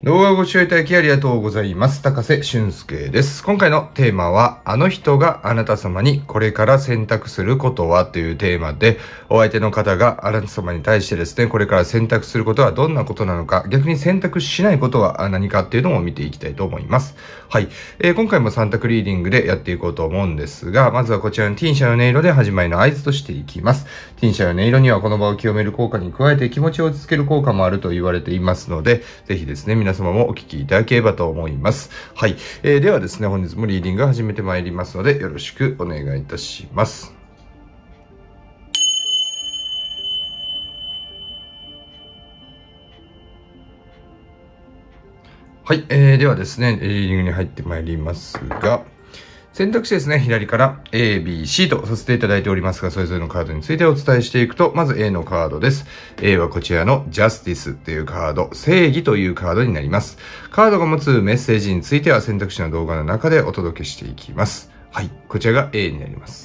動画をご視聴いただきありがとうございます。高瀬俊介です。今回のテーマは、あの人があなた様にこれから選択することはというテーマで、お相手の方があなた様に対してですね、これから選択することはどんなことなのか、逆に選択しないことは何かっていうのを見ていきたいと思います。はい。今回も3択リーディングでやっていこうと思うんですが、まずはこちらのティンシャの音色で始まりの合図としていきます。ティンシャの音色にはこの場を清める効果に加えて気持ちを落ち着ける効果もあると言われていますので、ぜひですね、皆様もお聞きいただければと思います。はい。ではですね、本日もリーディングを始めてまいりますので、よろしくお願いいたします。はい。ではですね、リーディングに入ってまいりますが、選択肢ですね、左から A、B、C とさせていただいておりますが、それぞれのカードについてお伝えしていくと、まず A のカードです。A はこちらの Justice というカード、正義というカードになります。カードが持つメッセージについては選択肢の動画の中でお届けしていきます。はい。こちらが A になります。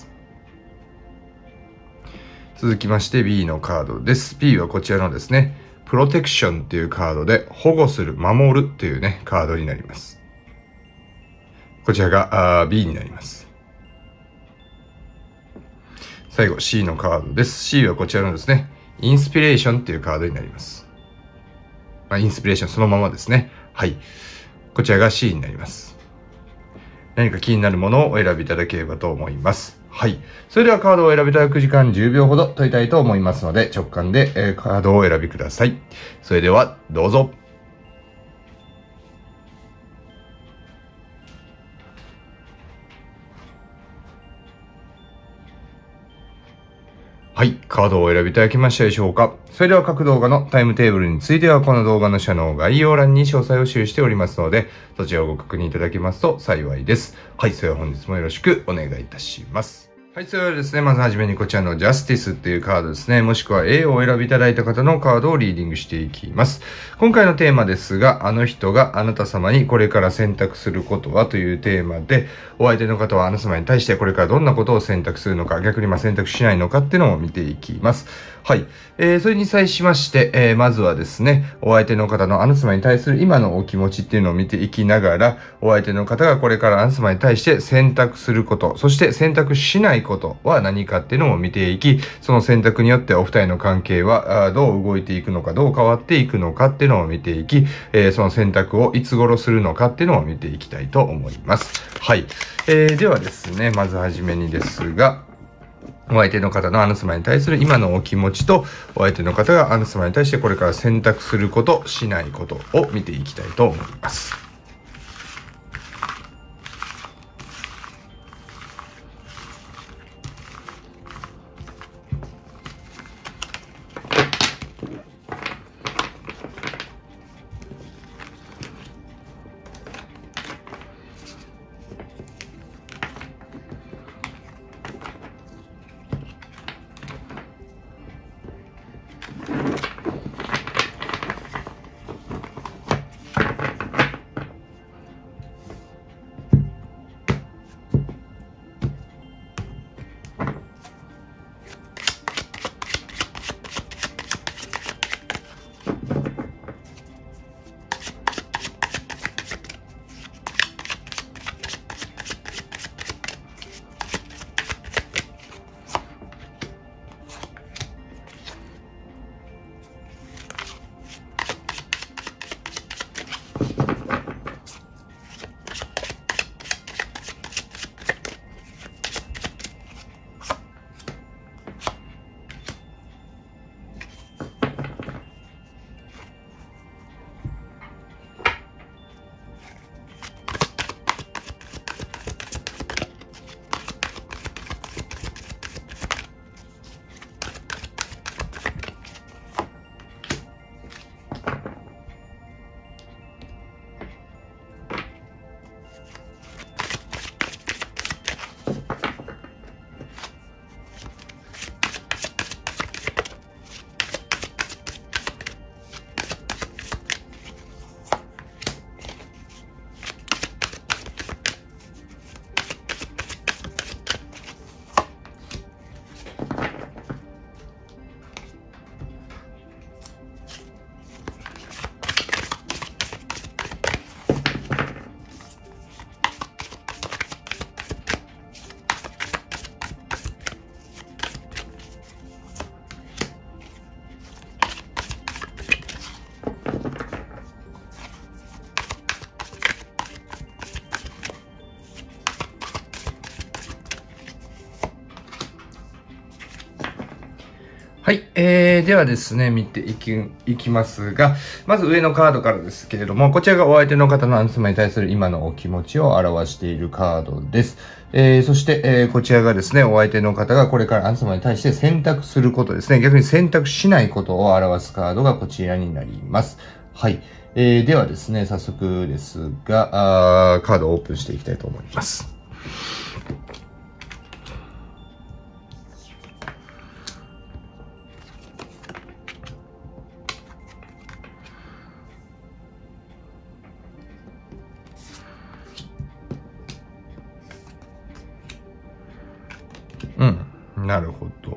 続きまして B のカードです。B はこちらのですね、プロテクションというカードで保護する、守るというね、カードになります。こちらが B になります。最後 C のカードです。C はこちらのですね、インスピレーションというカードになります。インスピレーションそのままですね。はい。こちらが C になります。何か気になるものをお選びいただければと思います。はい。それではカードをお選びいただく時間10秒ほど取りたいと思いますので、直感でカードをお選びください。それではどうぞ。はい。カードをお選びいただきましたでしょうか。それでは各動画のタイムテーブルについてはこの動画の下の概要欄に詳細を記しておりますので、そちらをご確認いただけますと幸いです。はい。それでは本日もよろしくお願いいたします。はい。それではですね、まずはじめにこちらのジャスティスっていうカードですね、もしくは A をお選びいただいた方のカードをリーディングしていきます。今回のテーマですが、あの人があなた様にこれから選択することはというテーマで、お相手の方はあなた様に対してこれからどんなことを選択するのか、逆に選択しないのかっていうのを見ていきます。はい。それに際しまして、まずはですね、お相手の方のあなた様に対する今のお気持ちっていうのを見ていきながら、お相手の方がこれからあなた様に対して選択すること、そして選択しないことは何かっていうのも見ていき、その選択によってお二人の関係はどう動いていくのか、どう変わっていくのかっていうのを見ていき、その選択をいつ頃するのかっていうのを見ていきたいと思います。はい。ではですね、まずはじめにですが、お相手の方のあなた様に対する今のお気持ちと、お相手の方があなた様に対してこれから選択すること、しないことを見ていきたいと思います。 はい。ではですね、見ていきますが、まず上のカードからですけれども、こちらがお相手の方のアンサマに対する今のお気持ちを表しているカードです。そして、こちらがですね、お相手の方がこれからアンサマに対して選択することですね。逆に選択しないことを表すカードがこちらになります。はい。ではですね、早速ですが、カードをオープンしていきたいと思います。なるほど。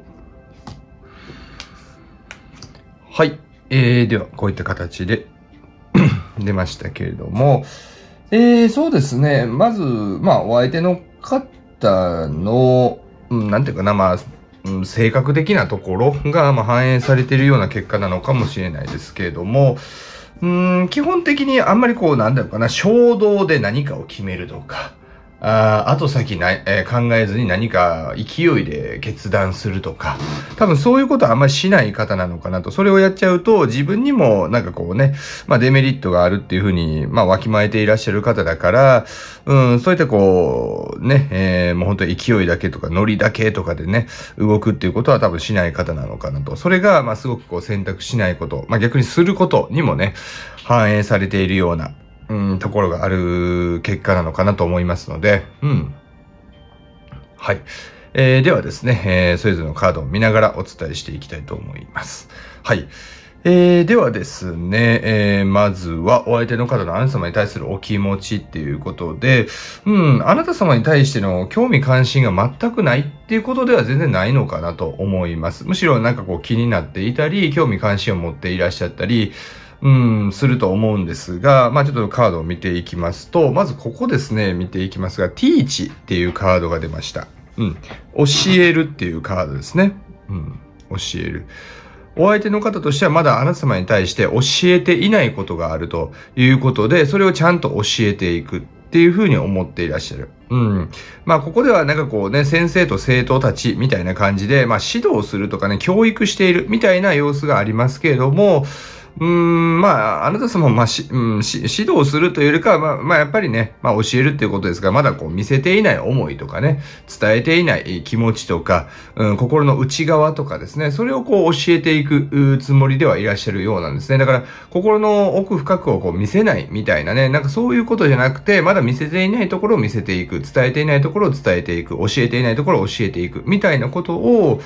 はい。では、こういった形で出ましたけれども、そうですね。まず、お相手の方の、なんていうかな、性格的なところが、反映されているような結果なのかもしれないですけれども、基本的にあんまりなんだろうかな、衝動で何かを決めるとか、後先考えずに何か勢いで決断するとか、多分そういうことはあんまりしない方なのかなと。それをやっちゃうと自分にもなんかデメリットがあるっていうふうに、わきまえていらっしゃる方だから、そういったもう本当に勢いだけとかノリだけとかでね、動くっていうことは多分しない方なのかなと。それが、すごく選択しないこと、逆にすることにもね、反映されているような、ところがある結果なのかなと思いますので、はい。ではですね、それぞれのカードを見ながらお伝えしていきたいと思います。はい。ではですね、まずはお相手の方のあなた様に対するお気持ちっていうことで、あなた様に対しての興味関心が全くないっていうことでは全然ないのかなと思います。むしろ気になっていたり、興味関心を持っていらっしゃったり、すると思うんですが、ちょっとカードを見ていきますと、まずここですね、見ていきますが、teach っていうカードが出ました。教えるっていうカードですね。教える。お相手の方としてはまだあなた様に対して教えていないことがあるということで、それをちゃんと教えていくっていうふうに思っていらっしゃる。ここでは先生と生徒たちみたいな感じで、指導するとかね、教育しているみたいな様子がありますけれども、あなた様も、指導するというよりかは、やっぱりね、教えるっていうことですが、まだ見せていない思いとかね、伝えていない気持ちとか、心の内側とかですね、それを教えていくつもりではいらっしゃるようなんですね。だから、心の奥深くを見せないみたいなね、そういうことじゃなくて、まだ見せていないところを見せていく、伝えていないところを伝えていく、教えていないところを教えていく、みたいなことを、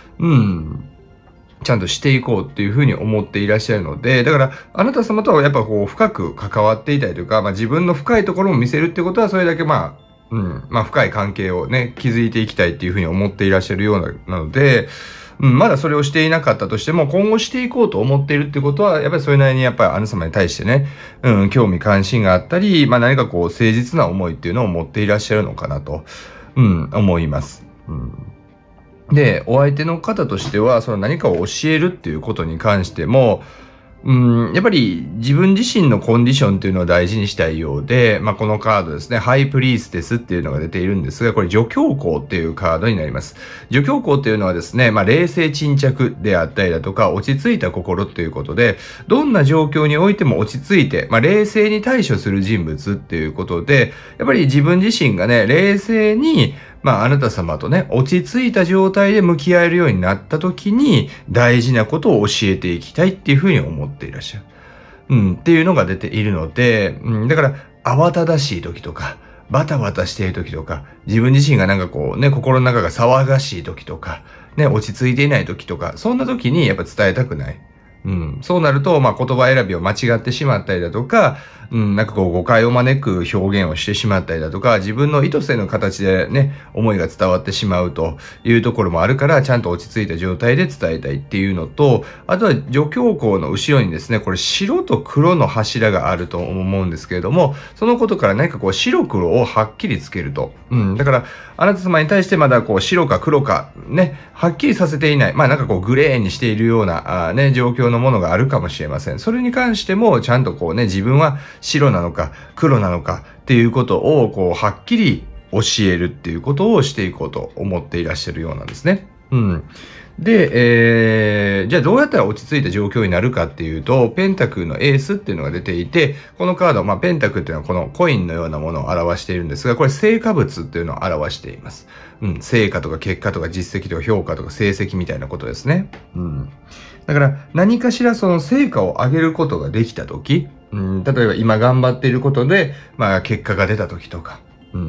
ちゃんとしていこうっていうふうに思っていらっしゃるので、だから、あなた様とはやっぱ深く関わっていたりとか、自分の深いところを見せるってことは、それだけ深い関係をね、築いていきたいっていうふうに思っていらっしゃるようなので、まだそれをしていなかったとしても、今後していこうと思っているってことは、やっぱりそれなりにやっぱりあなた様に対してね、興味関心があったり、何か誠実な思いっていうのを持っていらっしゃるのかなと、思います。で、お相手の方としては、その何かを教えるっていうことに関しても、やっぱり自分自身のコンディションっていうのを大事にしたいようで、このカードですね、ハイプリーステスっていうのが出ているんですが、これ助教皇っていうカードになります。助教皇っていうのはですね、冷静沈着であったりだとか、落ち着いた心っていうことで、どんな状況においても落ち着いて、冷静に対処する人物っていうことで、やっぱり自分自身がね、冷静に、あなた様とね、落ち着いた状態で向き合えるようになった時に、大事なことを教えていきたいっていうふうに思っていらっしゃる。っていうのが出ているので、だから、慌ただしい時とか、バタバタしている時とか、自分自身が心の中が騒がしい時とか、落ち着いていない時とか、そんな時にやっぱ伝えたくない。そうなると、言葉選びを間違ってしまったりだとか、誤解を招く表現をしてしまったりだとか、自分の意図せぬ形でね、思いが伝わってしまうというところもあるから、ちゃんと落ち着いた状態で伝えたいっていうのと、あとは助教皇の後ろにですね、これ白と黒の柱があると思うんですけれども、そのことから何か白黒をはっきりつけると。だから、あなた様に対してまだ白か黒かね、はっきりさせていない、グレーにしているような状況のものがあるかもしれません。それに関しても、ちゃんと自分は白なのか黒なのかっていうことをはっきり教えるっていうことをしていこうと思っていらっしゃるようなんですね。 で、じゃあどうやったら落ち着いた状況になるかっていうと、ペンタクルのエースっていうのが出ていて、このカード、ペンタクルっていうのはこのコインのようなものを表しているんですが、これ成果物っていうのを表しています。成果とか結果とか実績とか評価とか成績みたいなことですね。だから何かしらその成果を上げることができたとき、例えば今頑張っていることで、結果が出たときとか、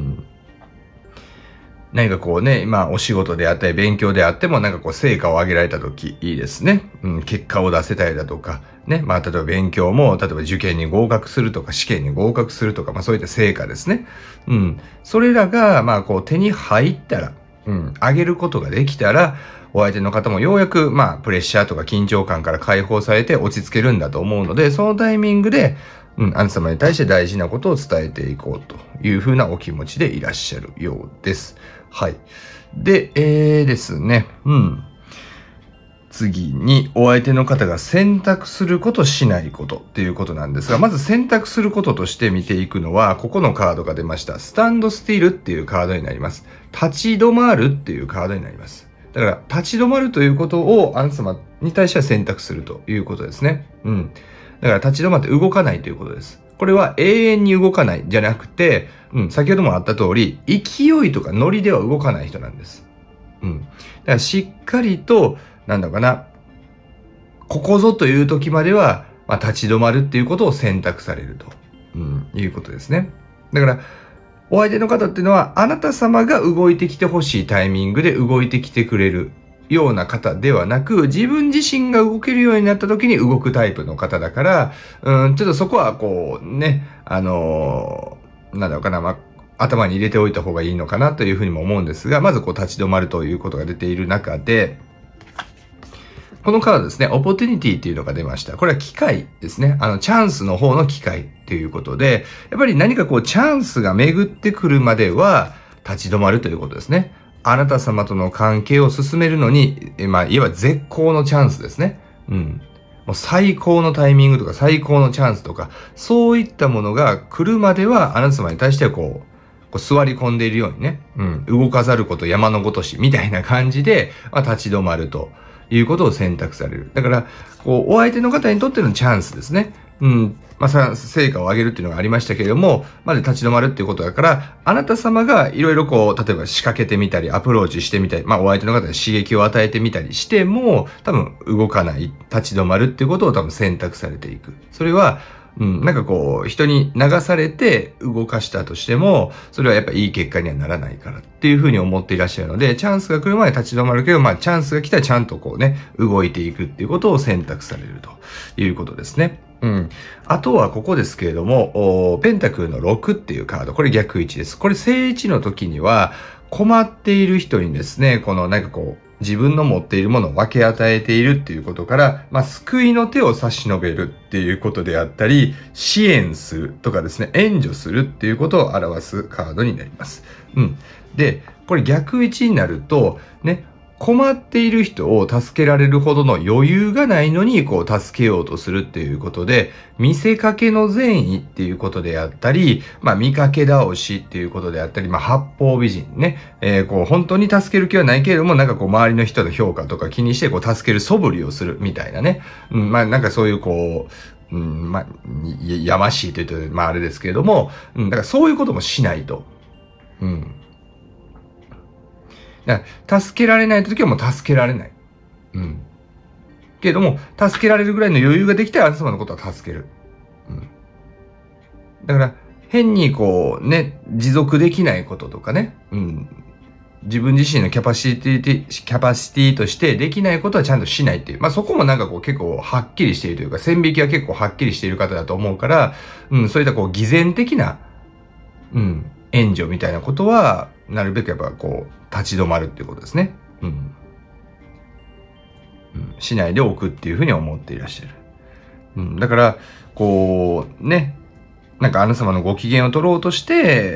何かこうね、お仕事であったり勉強であっても成果を上げられたときいいですね。結果を出せたりだとか、ね、例えば勉強も、例えば受験に合格するとか、試験に合格するとか、そういった成果ですね。それらが、手に入ったら、上げることができたら、お相手の方もようやく、プレッシャーとか緊張感から解放されて落ち着けるんだと思うので、そのタイミングで、あなた様に対して大事なことを伝えていこうというふうなお気持ちでいらっしゃるようです。はい。で、ですね。次に、お相手の方が選択することしないことっていうことなんですが、まず選択することとして見ていくのは、ここのカードが出ました。スタンドスティールっていうカードになります。立ち止まるっていうカードになります。だから、立ち止まるということをあなた様に対しては選択するということですね。だから立ち止まって動かないということです。これは永遠に動かないじゃなくて、先ほどもあった通り、勢いとかノリでは動かない人なんです。だからしっかりと、ここぞという時までは、立ち止まるっていうことを選択されると、いうことですね。だから、お相手の方っていうのは、あなた様が動いてきてほしいタイミングで動いてきてくれるような方ではなく、自分自身が動けるようになった時に動くタイプの方だから、ちょっとそこはこうね、頭に入れておいた方がいいのかなというふうにも思うんですが、まず立ち止まるということが出ている中で、このカードですね、オポテュニティっていうのが出ました。これは機会ですね。チャンスの方の機会ということで、やっぱり何かチャンスが巡ってくるまでは立ち止まるということですね。あなた様との関係を進めるのに、いわば絶好のチャンスですね。もう最高のタイミングとか最高のチャンスとか、そういったものが来るまでは、あなた様に対しては座り込んでいるようにね、動かざること山のごとしみたいな感じで、立ち止まるということを選択される。だから、お相手の方にとってのチャンスですね。成果を上げるっていうのがありましたけれども、まず立ち止まるっていうことだから、あなた様がいろいろ例えば仕掛けてみたり、アプローチしてみたり、お相手の方に刺激を与えてみたりしても、多分動かない、立ち止まるっていうことを多分選択されていく。それは、人に流されて動かしたとしても、それはやっぱいい結果にはならないからっていうふうに思っていらっしゃるので、チャンスが来るまで立ち止まるけど、チャンスが来たらちゃんと動いていくっていうことを選択されるということですね。あとはここですけれども、ペンタクルの6っていうカード、これ逆位置です。これ正位置の時には、困っている人にですね、自分の持っているものを分け与えているっていうことから、救いの手を差し伸べるっていうことであったり、支援するとかですね、援助するっていうことを表すカードになります。で、これ逆位置になると、ね、困っている人を助けられるほどの余裕がないのに、助けようとするっていうことで、見せかけの善意っていうことであったり、見かけ倒しっていうことであったり、八方美人ね、本当に助ける気はないけれども、周りの人の評価とか気にして、助ける素振りをするみたいなね。そういうやましいと言うと、あれですけれども、だからそういうこともしないと。助けられないときはもう助けられない。けれども、助けられるぐらいの余裕ができたら、あなた様のことは助ける。だから、変に持続できないこととかね、自分自身のキャパシティとしてできないことはちゃんとしないっていう。そこも結構はっきりしているというか、線引きは結構はっきりしている方だと思うから、そういった偽善的な、援助みたいなことは、なるべくやっぱ立ち止まるっていうことですね。しないでおくっていうふうに思っていらっしゃる。だから、あなた様のご機嫌を取ろうとして、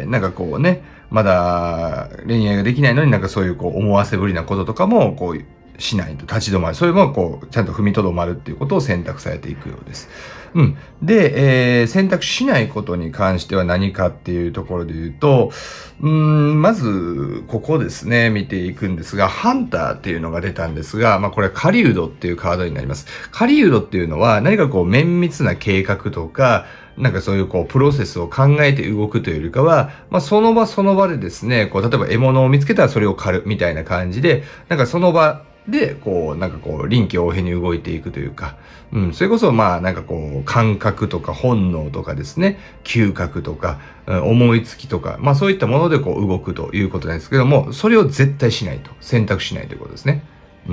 まだ恋愛ができないのにそういう思わせぶりなこととかも、 しないと立ち止まる。それもこう、ちゃんと踏みとどまるっていうことを選択されていくようです。で、選択しないことに関しては何かっていうところで言うと、まず、ここですね、見ていくんですが、ハンターっていうのが出たんですが、これ、狩人っていうカードになります。狩人っていうのは、何かこう、綿密な計画とか、なんかそういうこう、プロセスを考えて動くというよりかは、その場その場でですね、こう、例えば獲物を見つけたらそれを狩るみたいな感じで、なんかその場で、こう、なんかこう、臨機応変に動いていくというか、それこそなんかこう、感覚とか本能とかですね、嗅覚とか、思いつきとか、そういったものでこう、動くということなんですけども、それを絶対しないと。選択しないということですね。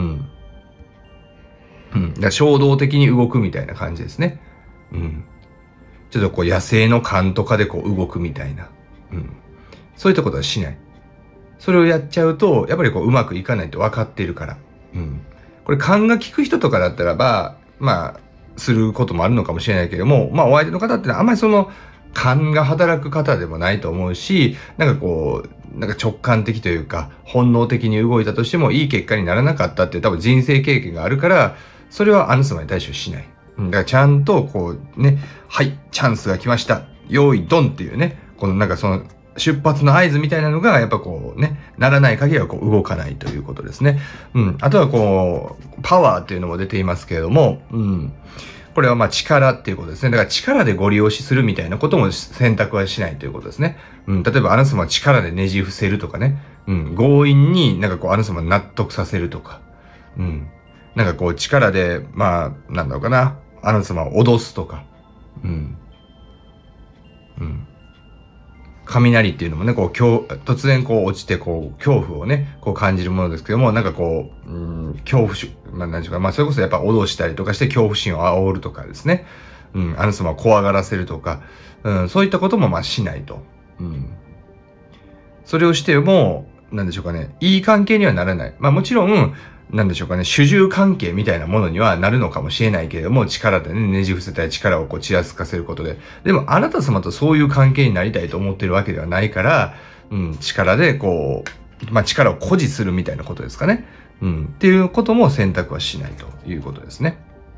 だから衝動的に動くみたいな感じですね。ちょっとこう野生の勘とかでこう動くみたいな。そういったことはしない。それをやっちゃうと、やっぱりこううまくいかないと分かっているから。これ勘が利く人とかだったらば、することもあるのかもしれないけれども、お相手の方ってのはあんまりその勘が働く方でもないと思うし、なんかこう、なんか直感的というか、本能的に動いたとしてもいい結果にならなかったって多分人生経験があるから、それはあの様に対処しない。だからちゃんとこうね、はい、チャンスが来ました。用意ドンっていうね、このなんかその出発の合図みたいなのがやっぱこうね、ならない限りはこう動かないということですね。あとはこう、パワーっていうのも出ていますけれども、これは力っていうことですね。だから力でご利用しするみたいなことも選択はしないということですね。例えばあなた様は力でねじ伏せるとかね。強引になんかこうあなた様納得させるとか。なんかこう力で、なんだろうかな。あなた様を脅すとか。雷っていうのもね、こう、突然こう落ちて、こう、恐怖をね、こう感じるものですけども、なんかこう、恐怖心、なんていうか、それこそやっぱ脅したりとかして恐怖心を煽るとかですね。あなた様を怖がらせるとか、そういったこともしないと。それをしても、なんでしょうかね、いい関係にはならない。もちろん、なんでしょうかね、主従関係みたいなものにはなるのかもしれないけれども、力でね、ねじ伏せたり力をこうちらつかせることで。でも、あなた様とそういう関係になりたいと思ってるわけではないから、力でこう、力を誇示するみたいなことですかね。っていうことも選択はしないということですね。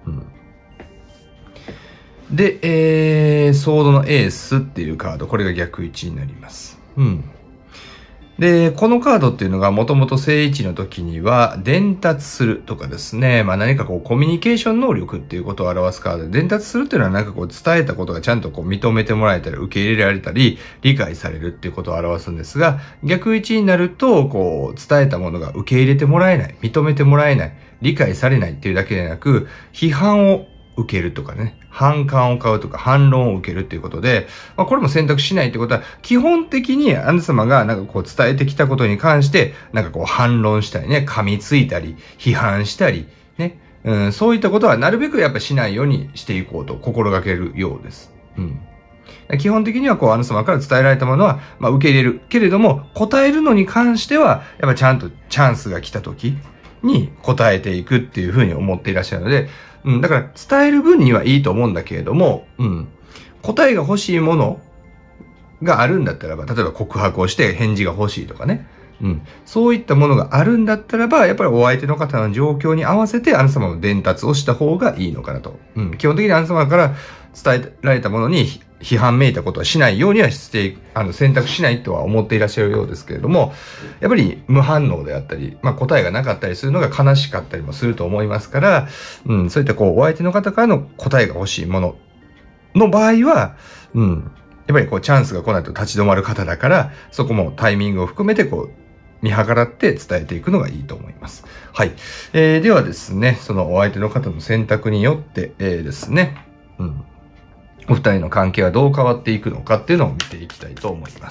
で、ソードのエースっていうカード、これが逆位置になります。で、このカードっていうのがもともと正位置の時には伝達するとかですね、何かこうコミュニケーション能力っていうことを表すカードで、伝達するっていうのはなんかこう伝えたことがちゃんとこう認めてもらえたり受け入れられたり理解されるっていうことを表すんですが、逆位置になるとこう伝えたものが受け入れてもらえない、認めてもらえない、理解されないっていうだけでなく、批判を受けるとかね、反感を買うとか反論を受けるっていうことで、これも選択しないってことは、基本的にあなた様がなんかこう伝えてきたことに関して、なんかこう反論したりね、噛みついたり、批判したり、ね、そういったことはなるべくやっぱしないようにしていこうと心がけるようです。基本的にはこうあなた様から伝えられたものは、受け入れる。けれども、答えるのに関しては、やっぱちゃんとチャンスが来た時に答えていくっていうふうに思っていらっしゃるので、だから伝える分にはいいと思うんだけれども、答えが欲しいものがあるんだったらば、例えば告白をして返事が欲しいとかね。そういったものがあるんだったらば、やっぱりお相手の方の状況に合わせてあなた様の伝達をした方がいいのかなと。基本的にあなた様から伝えられたものに批判めいたことはしないようには選択しないとは思っていらっしゃるようですけれども、やっぱり無反応であったり、答えがなかったりするのが悲しかったりもすると思いますから、そういったこう、お相手の方からの答えが欲しいものの場合は、やっぱりこう、チャンスが来ないと立ち止まる方だから、そこもタイミングを含めてこう、見計らって伝えていくのがいいと思います。はい。ではですね、そのお相手の方の選択によって、ですね、お二人の関係はどう変わっていくのかっていうのを見ていきたいと思います。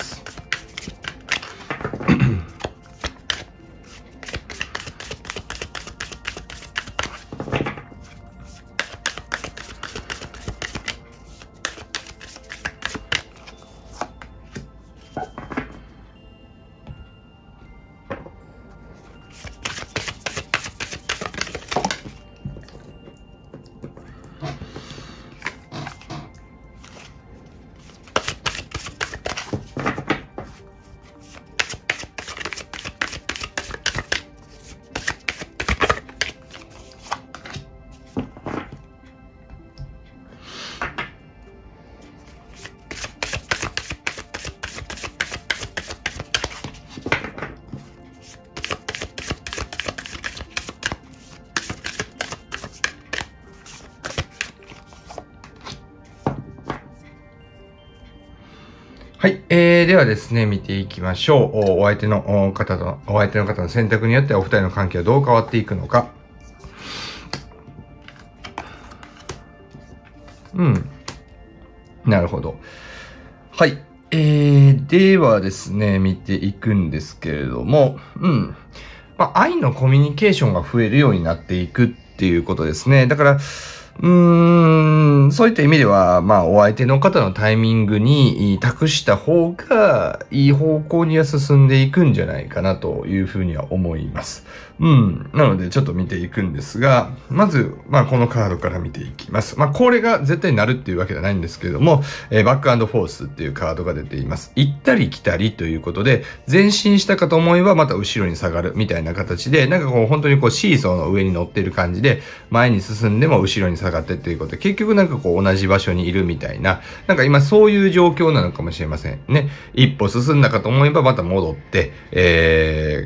はい。ではですね、見ていきましょう。お相手の方の選択によってお二人の関係はどう変わっていくのか。なるほど。はい。ではですね、見ていくんですけれども、愛のコミュニケーションが増えるようになっていくっていうことですね。だから、そういった意味では、お相手の方のタイミングに託した方が、いい方向には進んでいくんじゃないかなというふうには思います。なので、ちょっと見ていくんですが、まず、このカードから見ていきます。これが絶対になるっていうわけではないんですけれども、バック&フォースっていうカードが出ています。行ったり来たりということで、前進したかと思えばまた後ろに下がるみたいな形で、本当にシーソーの上に乗っている感じで、前に進んでも後ろに下がってっていうことで、結局同じ場所にいるみたいな、今そういう状況なのかもしれませんね。一歩進んだかと思えばまた戻って、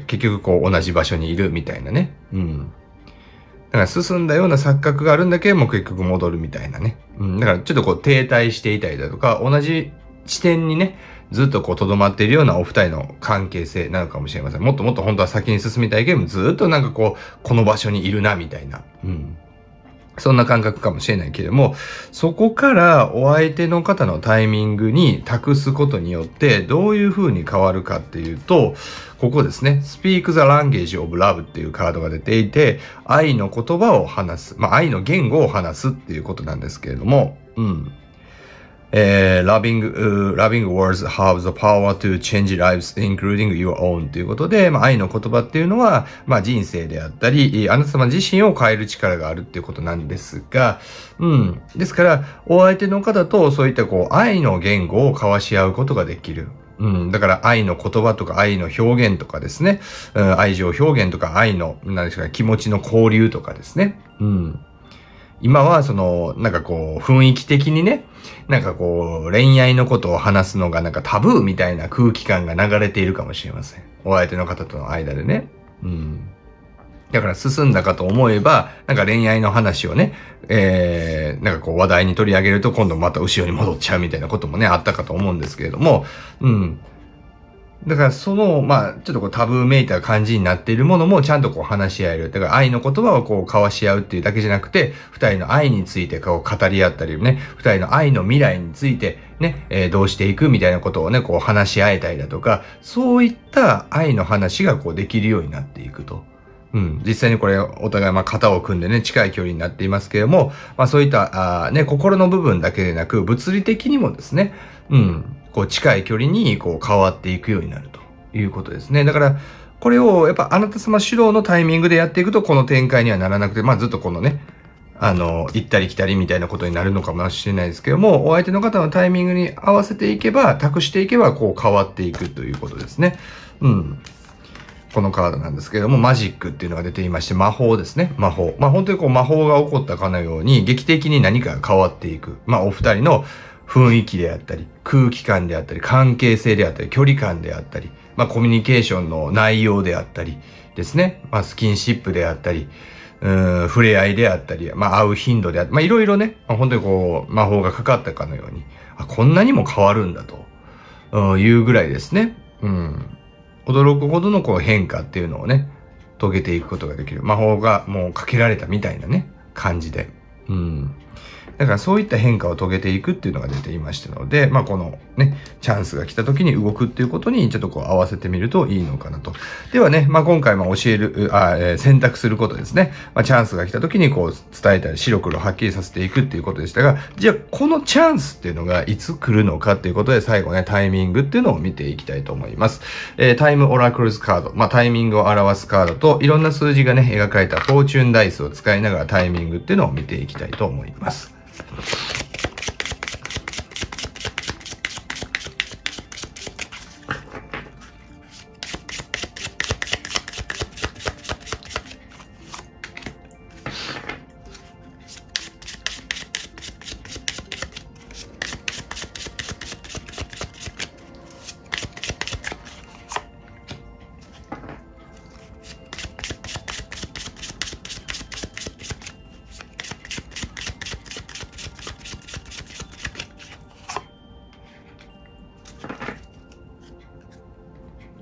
結局同じ場所にいるみたいなね。だから進んだような錯覚があるんだけども結局戻るみたいなね。だからちょっと停滞していたりだとか、同じ地点にね、ずっと留まっているようなお二人の関係性なのかもしれません。もっともっと本当は先に進みたいけども、ずっとこの場所にいるな、みたいな。そんな感覚かもしれないけれども、そこからお相手の方のタイミングに託すことによって、どういう風に変わるかっていうと、ここですね。Speak the language of love っていうカードが出ていて、愛の言葉を話す。愛の言語を話すっていうことなんですけれども、loving words have the power to change lives, including your own ということで、愛の言葉っていうのは、人生であったり、あなた様自身を変える力があるっていうことなんですが、ですから、お相手の方とそういった愛の言語を交わし合うことができる。だから愛の言葉とか愛の表現とかですね、愛情表現とか愛の、気持ちの交流とかですね。今は雰囲気的にね、恋愛のことを話すのがタブーみたいな空気感が流れているかもしれません。お相手の方との間でね。だから進んだかと思えば、恋愛の話をね、話題に取り上げると今度また後ろに戻っちゃうみたいなこともね、あったかと思うんですけれども、だからちょっとタブーめいた感じになっているものもちゃんと話し合える。だから愛の言葉を交わし合うっていうだけじゃなくて、二人の愛について語り合ったりね、二人の愛の未来についてね、どうしていくみたいなことをね、話し合えたりだとか、そういった愛の話ができるようになっていくと。実際にこれお互い肩を組んでね、近い距離になっていますけれども、そういった心の部分だけでなく、物理的にもですね、近い距離に変わっていくようになるということですね。だから、これをやっぱあなた様主導のタイミングでやっていくとこの展開にはならなくて、ずっと行ったり来たりみたいなことになるのかもしれないですけども、お相手の方のタイミングに合わせていけば、託していけば変わっていくということですね。このカードなんですけれども、マジックっていうのが出ていまして、魔法ですね。魔法。本当に魔法が起こったかのように、劇的に何かが変わっていく。お二人の雰囲気であったり、空気感であったり、関係性であったり、距離感であったり、コミュニケーションの内容であったりですね。スキンシップであったり、触れ合いであったり、会う頻度であったり、いろいろね、本当に魔法がかかったかのように、こんなにも変わるんだというぐらいですね。驚くほどの変化っていうのをね、遂げていくことができる。魔法がもうかけられたみたいなね、感じで。だからそういった変化を遂げていくっていうのが出ていましたので、このね、チャンスが来た時に動くっていうことにちょっと合わせてみるといいのかなと。ではね、今回選択することですね。チャンスが来た時に伝えたり、白黒はっきりさせていくっていうことでしたが、じゃあこのチャンスっていうのがいつ来るのかっていうことで最後ね、タイミングっていうのを見ていきたいと思います。タイムオラクルズカード、タイミングを表すカードといろんな数字がね、描かれたフォーチュンダイスを使いながらタイミングっていうのを見ていきたいと思います。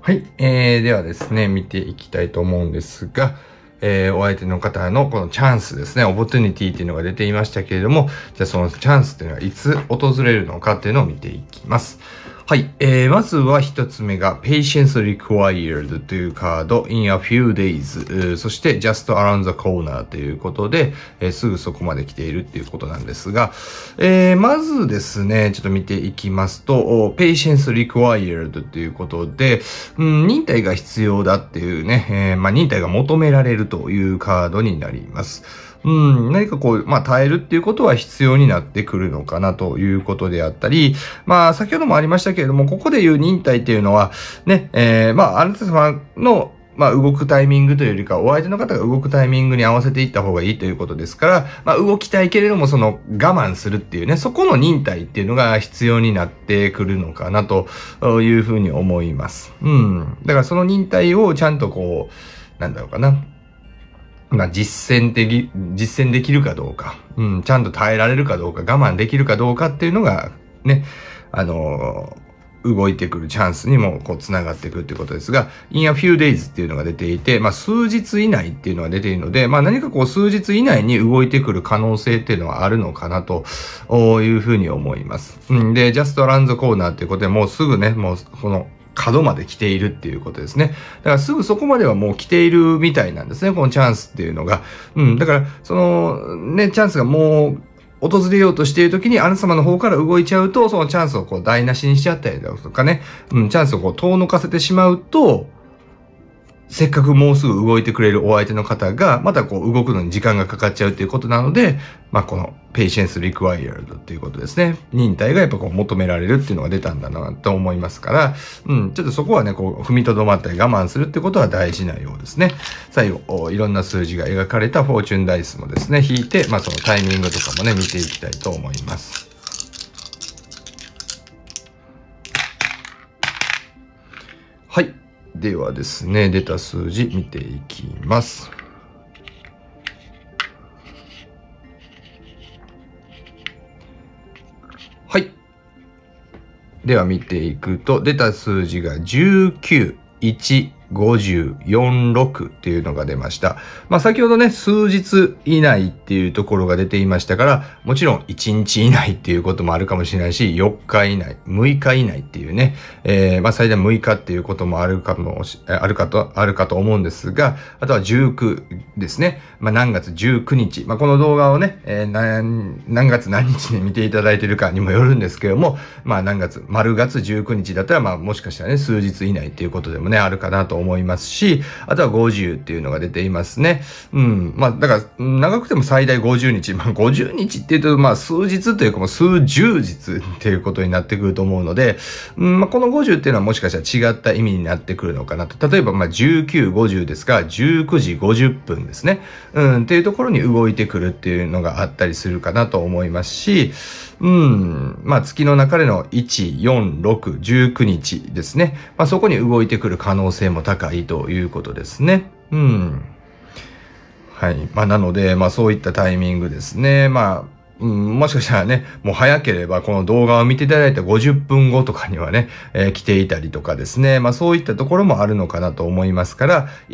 はい。ではですね、見ていきたいと思うんですが、お相手の方のこのチャンスですね、オポチュニティっていうのが出ていましたけれども、じゃあそのチャンスっていうのはいつ訪れるのかっていうのを見ていきます。はい。まずは一つ目が Patience Required というカード In a few days、そして Just around the corner ということで、すぐそこまで来ているっていうことなんですが、まずですね、ちょっと見ていきますと、Patience Required ということで、忍耐が必要だっていうね、忍耐が求められるというカードになります。何かこう、耐えるっていうことは必要になってくるのかなということであったり、先ほどもありましたけれども、ここでいう忍耐っていうのは、ね、あなた様の、動くタイミングというよりか、お相手の方が動くタイミングに合わせていった方がいいということですから、動きたいけれども、我慢するっていうね、そこの忍耐っていうのが必要になってくるのかなというふうに思います。だからその忍耐をちゃんとこう、なんだろうかな。実践できるかどうか、ちゃんと耐えられるかどうか、我慢できるかどうかっていうのが、ね、動いてくるチャンスにもこう繋がってくるっていうことですが、in a few days っていうのが出ていて、数日以内っていうのが出ているので、何かこう数日以内に動いてくる可能性っていうのはあるのかなというふうに思います。で、just around the corner っていうことでもうすぐね、もうこの角まで来ているっていうことですね。だからすぐそこまではもう来ているみたいなんですね、このチャンスっていうのが。だから、その、ね、チャンスがもう訪れようとしている時にあなた様の方から動いちゃうと、そのチャンスをこう台無しにしちゃったりだとかね、チャンスをこう遠のかせてしまうと、せっかくもうすぐ動いてくれるお相手の方が、またこう動くのに時間がかかっちゃうっていうことなので、この Patience Required っていうことですね。忍耐がやっぱこう求められるっていうのが出たんだなと思いますから、ちょっとそこはね、こう踏みとどまったり我慢するってことは大事なようですね。最後、いろんな数字が描かれたフォーチュンダイスもですね、引いて、そのタイミングとかもね、見ていきたいと思います。はい。ではですね、出た数字見ていきます。はい。では見ていくと、出た数字が19、1、50、46っていうのが出ました。先ほどね、数日以内っていうところが出ていましたから、もちろん1日以内っていうこともあるかもしれないし、4日以内、6日以内っていうね、最大6日っていうこともあるかと思うんですが、あとは19ですね。何月19日。この動画をね、何月何日に見ていただいているかにもよるんですけども、丸月19日だったら、もしかしたらね、数日以内っていうことでもね、あるかなと思いますし、あとは50っていうのが出ていますね。だから、長くても最大50日。50日っていうと、数日というかもう数十日っていうことになってくると思うので、この50っていうのはもしかしたら違った意味になってくるのかなと。例えば、19、50ですが、19時50分ですね。っていうところに動いてくるっていうのがあったりするかなと思いますし、月の中での1、4、6、19日ですね。そこに動いてくる可能性も高いということですね。はい。なので、そういったタイミングですね。もしかしたらね、もう早ければこの動画を見ていただいた50分後とかにはね、来ていたりとかですね。そういったところもあるのかなと思いますから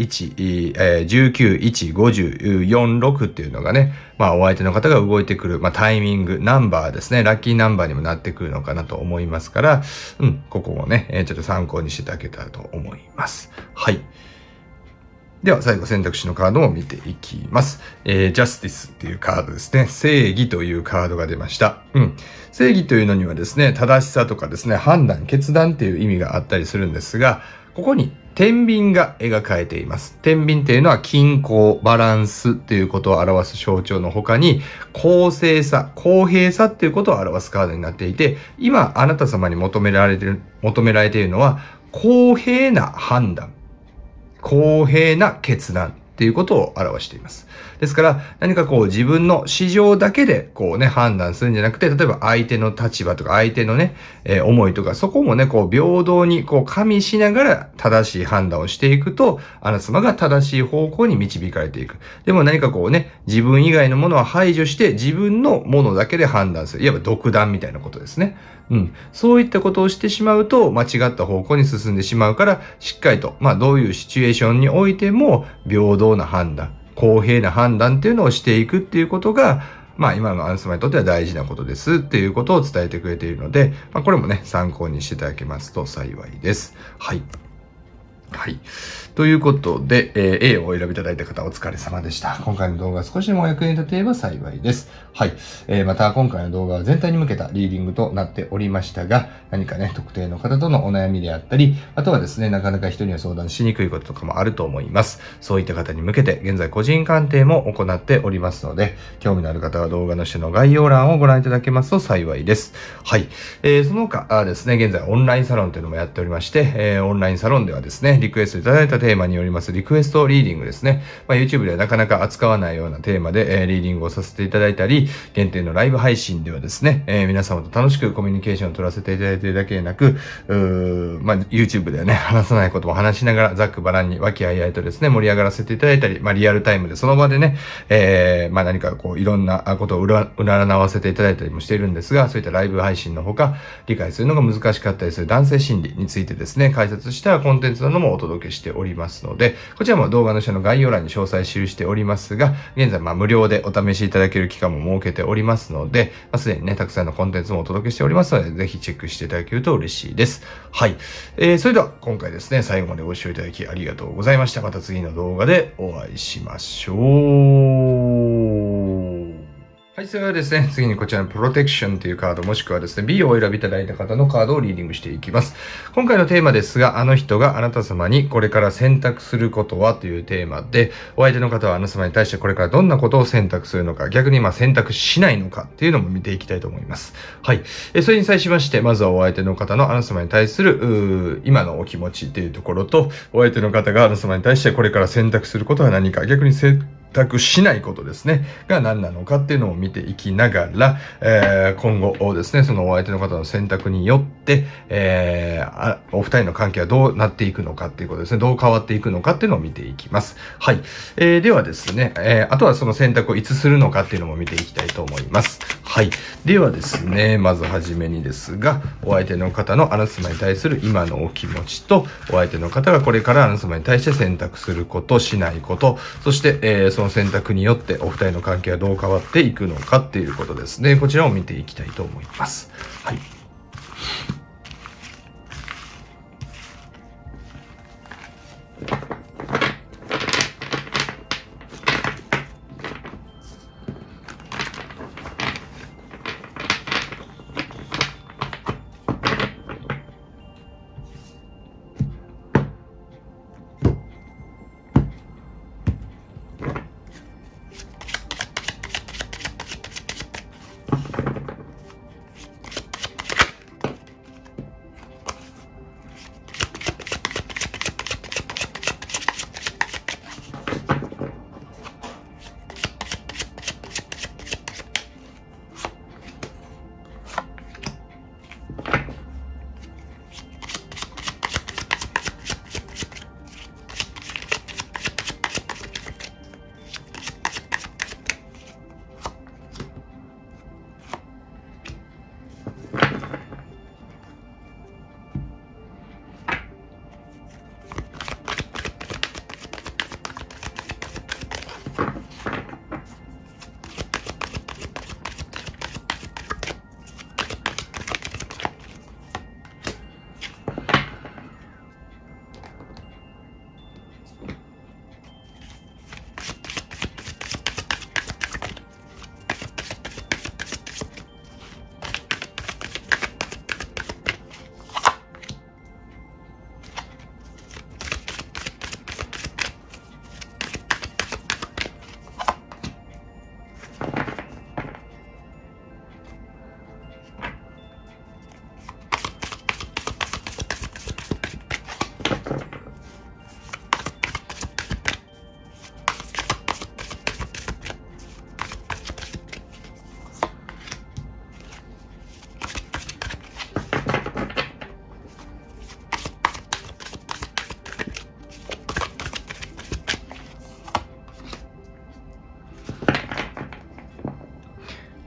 、19、1、50、46っていうのがね、お相手の方が動いてくる、タイミング、ナンバーですね。ラッキーナンバーにもなってくるのかなと思いますから、ここもね、ちょっと参考にしていただけたらと思います。はい。では最後選択肢のカードを見ていきます。Justice っていうカードですね。正義というカードが出ました。正義というのにはですね、正しさとかですね、判断、決断っていう意味があったりするんですが、ここに天秤が描かれています。天秤っていうのは均衡、バランスっていうことを表す象徴の他に、公正さ、公平さっていうことを表すカードになっていて、今あなた様に求められているのは、公平な判断。公平な決断っていうことを表しています。 ですから、何かこう自分の市場だけでこうね、判断するんじゃなくて、例えば相手の立場とか相手のね、思いとか、そこもね、こう平等にこう加味しながら正しい判断をしていくと、あなた様が正しい方向に導かれていく。でも何かこうね、自分以外のものは排除して自分のものだけで判断する。いわば独断みたいなことですね。そういったことをしてしまうと、間違った方向に進んでしまうから、しっかりと、どういうシチュエーションにおいても、平等な判断、公平な判断っていうのをしていくっていうことが、今のあなた様にとっては大事なことですっていうことを伝えてくれているので、これもね、参考にしていただけますと幸いです。はい。はい。ということで、A をお選びいただいた方お疲れ様でした。今回の動画が少しでもお役に立てれば幸いです。はい。また今回の動画は全体に向けたリーディングとなっておりましたが、何かね、特定の方とのお悩みであったり、あとはですね、なかなか人には相談しにくいこととかもあると思います。そういった方に向けて、現在個人鑑定も行っておりますので、興味のある方は動画の下の概要欄をご覧いただけますと幸いです。はい。その他ですね、現在オンラインサロンというのもやっておりまして、オンラインサロンではですね、リクエストいただいたテーマによりますリクエストリーディングですね。YouTube ではなかなか扱わないようなテーマで、リーディングをさせていただいたり、限定のライブ配信ではですね、皆様と楽しくコミュニケーションを取らせていただいているだけでなく、YouTube ではね、話さないことも話しながら、ざっくばらんに和気あいあいとですね、盛り上がらせていただいたり、リアルタイムでその場でね、何かこう、いろんなことを占わせていただいたりもしているんですが、そういったライブ配信のほか、理解するのが難しかったりする男性心理についてですね、解説したコンテンツなどもお届けしておりますので、こちらも動画の下の概要欄に詳細記しておりますが、現在無料でお試しいただける期間も設けておりますので、すでにね、たくさんのコンテンツもお届けしておりますので、ぜひチェックしていただけると嬉しいです。はい。それでは今回ですね、最後までご視聴いただきありがとうございました。また次の動画でお会いしましょう。はい、それではですね、次にこちらのプロテクションというカード、もしくはですね、B をお選びいただいた方のカードをリーディングしていきます。今回のテーマですが、あの人があなた様にこれから選択することはというテーマで、お相手の方はあなた様に対してこれからどんなことを選択するのか、逆に選択しないのかっていうのも見ていきたいと思います。はい。それに際しまして、まずはお相手の方のあなた様に対する、今のお気持ちというところと、お相手の方があなた様に対してこれから選択することは何か、逆に選択しないことですね、が何なのかっていうのを見ていきながら、今後ですね、そのお相手の方の選択によって、お二人の関係はどうなっていくのかっていうことですね、どう変わっていくのかっていうのを見ていきます。はい。ではですね、あとはその選択をいつするのかっていうのも見ていきたいと思います。はい。ではですね、まずはじめにですが、お相手の方のあなた様に対する今のお気持ちと、お相手の方がこれからあなた様に対して選択すること、しないこと、そして、その選択によってお二人の関係はどう変わっていくのかっていうことですね。こちらを見ていきたいと思います。はい。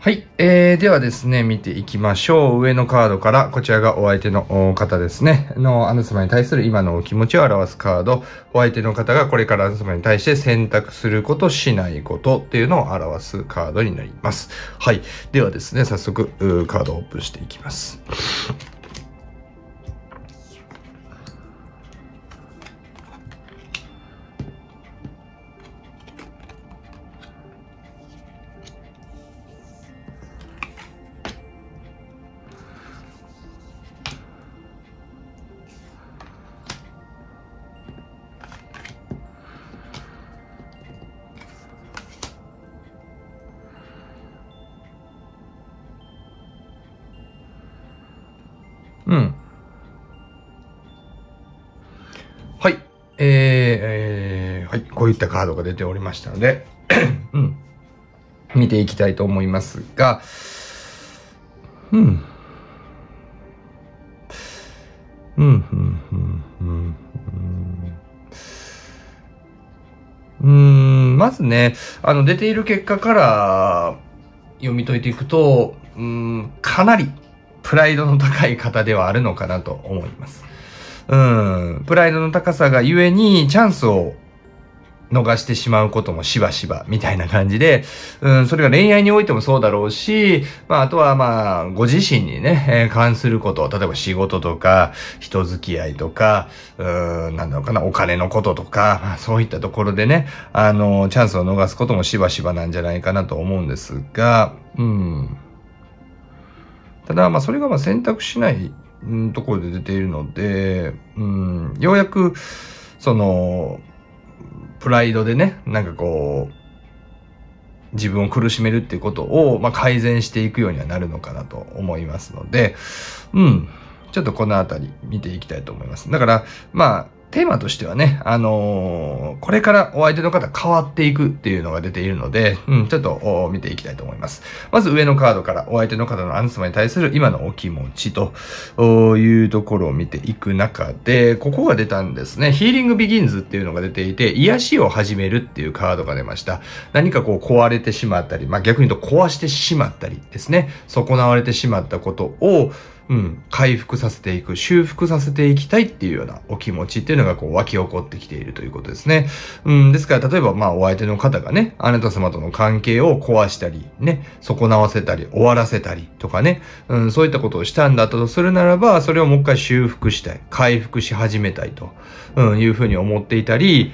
はい。ではですね、見ていきましょう。上のカードから、こちらがお相手の方ですね。あなた様に対する今のお気持ちを表すカード。お相手の方がこれからあなた様に対して選択すること、しないことっていうのを表すカードになります。はい。ではですね、早速、カードをオープンしていきます。はい。はい。こういったカードが出ておりましたので、見ていきたいと思いますが、まずね、出ている結果から読み解いていくと、かなりプライドの高い方ではあるのかなと思います。プライドの高さがゆえにチャンスを逃してしまうこともしばしばみたいな感じで、それが恋愛においてもそうだろうし、あとはご自身にね、関すること、例えば仕事とか、人付き合いとか、なんだろうかな、お金のこととか、そういったところでね、チャンスを逃すこともしばしばなんじゃないかなと思うんですが、ただ、それが選択しないところで出ているので、ようやく、プライドでね、自分を苦しめるっていうことを、改善していくようにはなるのかなと思いますので、ちょっとこのあたり見ていきたいと思います。だから、テーマとしてはね、これからお相手の方変わっていくっていうのが出ているので、ちょっと見ていきたいと思います。まず上のカードからお相手の方のあなた様に対する今のお気持ちというところを見ていく中で、ここが出たんですね。ヒーリングビギンズっていうのが出ていて、癒しを始めるっていうカードが出ました。何か壊れてしまったり、逆に言うと壊してしまったりですね。損なわれてしまったことを、回復させていく、修復させていきたいっていうようなお気持ちっていうのが湧き起こってきているということですね。ですから例えばお相手の方がね、あなた様との関係を壊したり、ね、損なわせたり、終わらせたりとかね、そういったことをしたんだとするならば、それをもう一回修復したい、回復し始めたいと、いうふうに思っていたり、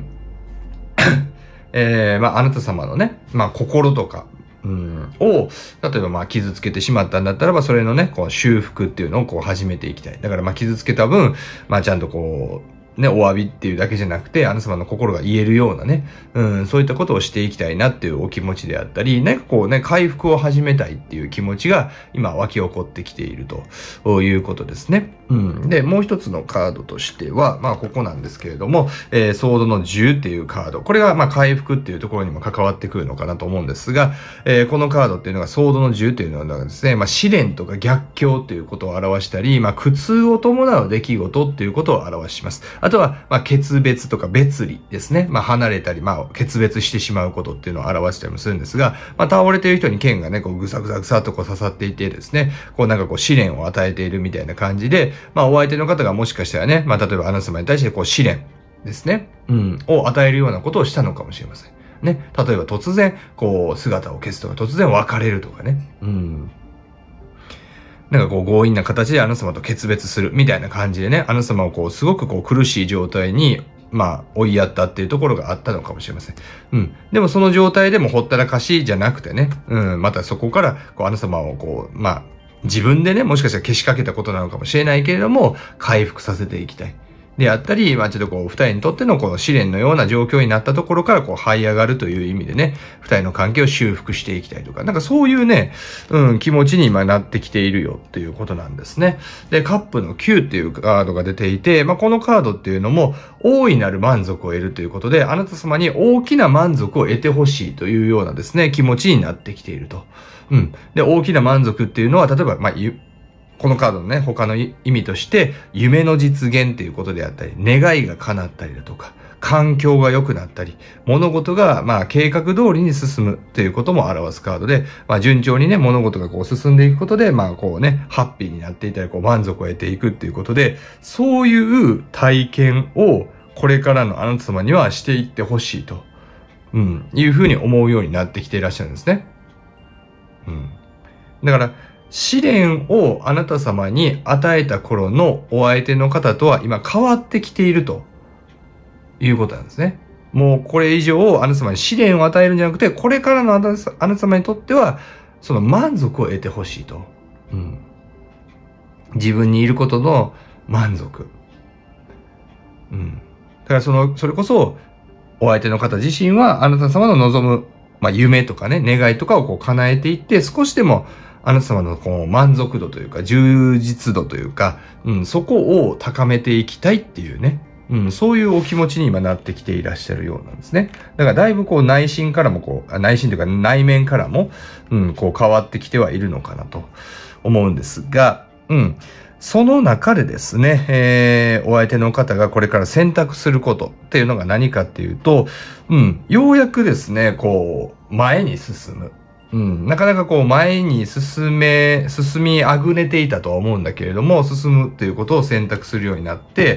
あなた様のね、心とか、を、例えば傷つけてしまったんだったらば、それのね、修復っていうのを始めていきたい。だから傷つけた分、ちゃんとお詫びっていうだけじゃなくて、あなた様の心が言えるようなね、そういったことをしていきたいなっていうお気持ちであったり、回復を始めたいっていう気持ちが今湧き起こってきているということですね。で、もう一つのカードとしては、ここなんですけれども、ソードの10っていうカード。これが回復っていうところにも関わってくるのかなと思うんですが、このカードっていうのがソードの10っていうのはですね、試練とか逆境っていうことを表したり、苦痛を伴う出来事っていうことを表します。あとは、決別とか別離ですね。離れたり、決別してしまうことっていうのを表したりもするんですが、倒れている人に剣がね、ぐさぐさぐさっと刺さっていてですね、試練を与えているみたいな感じで、お相手の方がもしかしたらね、例えばあなた様に対して試練ですね、を与えるようなことをしたのかもしれません。ね。例えば突然、姿を消すとか、突然別れるとかね。強引な形であなた様と決別するみたいな感じでね、あなた様をすごく苦しい状態に、追いやったっていうところがあったのかもしれません。でもその状態でもほったらかしじゃなくてね、またそこから、あなた様を自分でね、もしかしたら消しかけたことなのかもしれないけれども、回復させていきたい。であったり、ちょっと二人にとっての試練のような状況になったところから這い上がるという意味でね、二人の関係を修復していきたいとか、そういうね、気持ちに今なってきているよっていうことなんですね。で、カップの9っていうカードが出ていて、このカードっていうのも、大いなる満足を得るということで、あなた様に大きな満足を得てほしいというようなですね、気持ちになってきていると。で、大きな満足っていうのは、例えば、このカードのね、他の意味として、夢の実現っていうことであったり、願いが叶ったりだとか、 環境が良くなったり、物事が計画通りに進むということも表すカードで、順調にね、物事がこう進んでいくことで、こうね、ハッピーになっていたり、こう満足を得ていくっていうことで、そういう体験をこれからのあなた様にはしていってほしいと、いうふうに思うようになってきていらっしゃるんですね。だから、試練をあなた様に与えた頃のお相手の方とは今変わってきているということなんですね。もうこれ以上あなた様に試練を与えるんじゃなくて、これからのあなた様にとってはその満足を得てほしいと。自分にいることの満足。だからそれこそお相手の方自身はあなた様の望む、夢とかね、願いとかをこう叶えていって、少しでもあなた様のこう満足度というか、充実度というか、そこを高めていきたいっていうね、そういうお気持ちに今なってきていらっしゃるようなんですね。だからだいぶこう内心からも内心というか内面からも、こう変わってきてはいるのかなと思うんですが、その中でですね、お相手の方がこれから選択することっていうのが何かっていうと、ようやくですね、こう、前に進む。なかなかこう前に進みあぐねていたとは思うんだけれども、進むということを選択するようになって、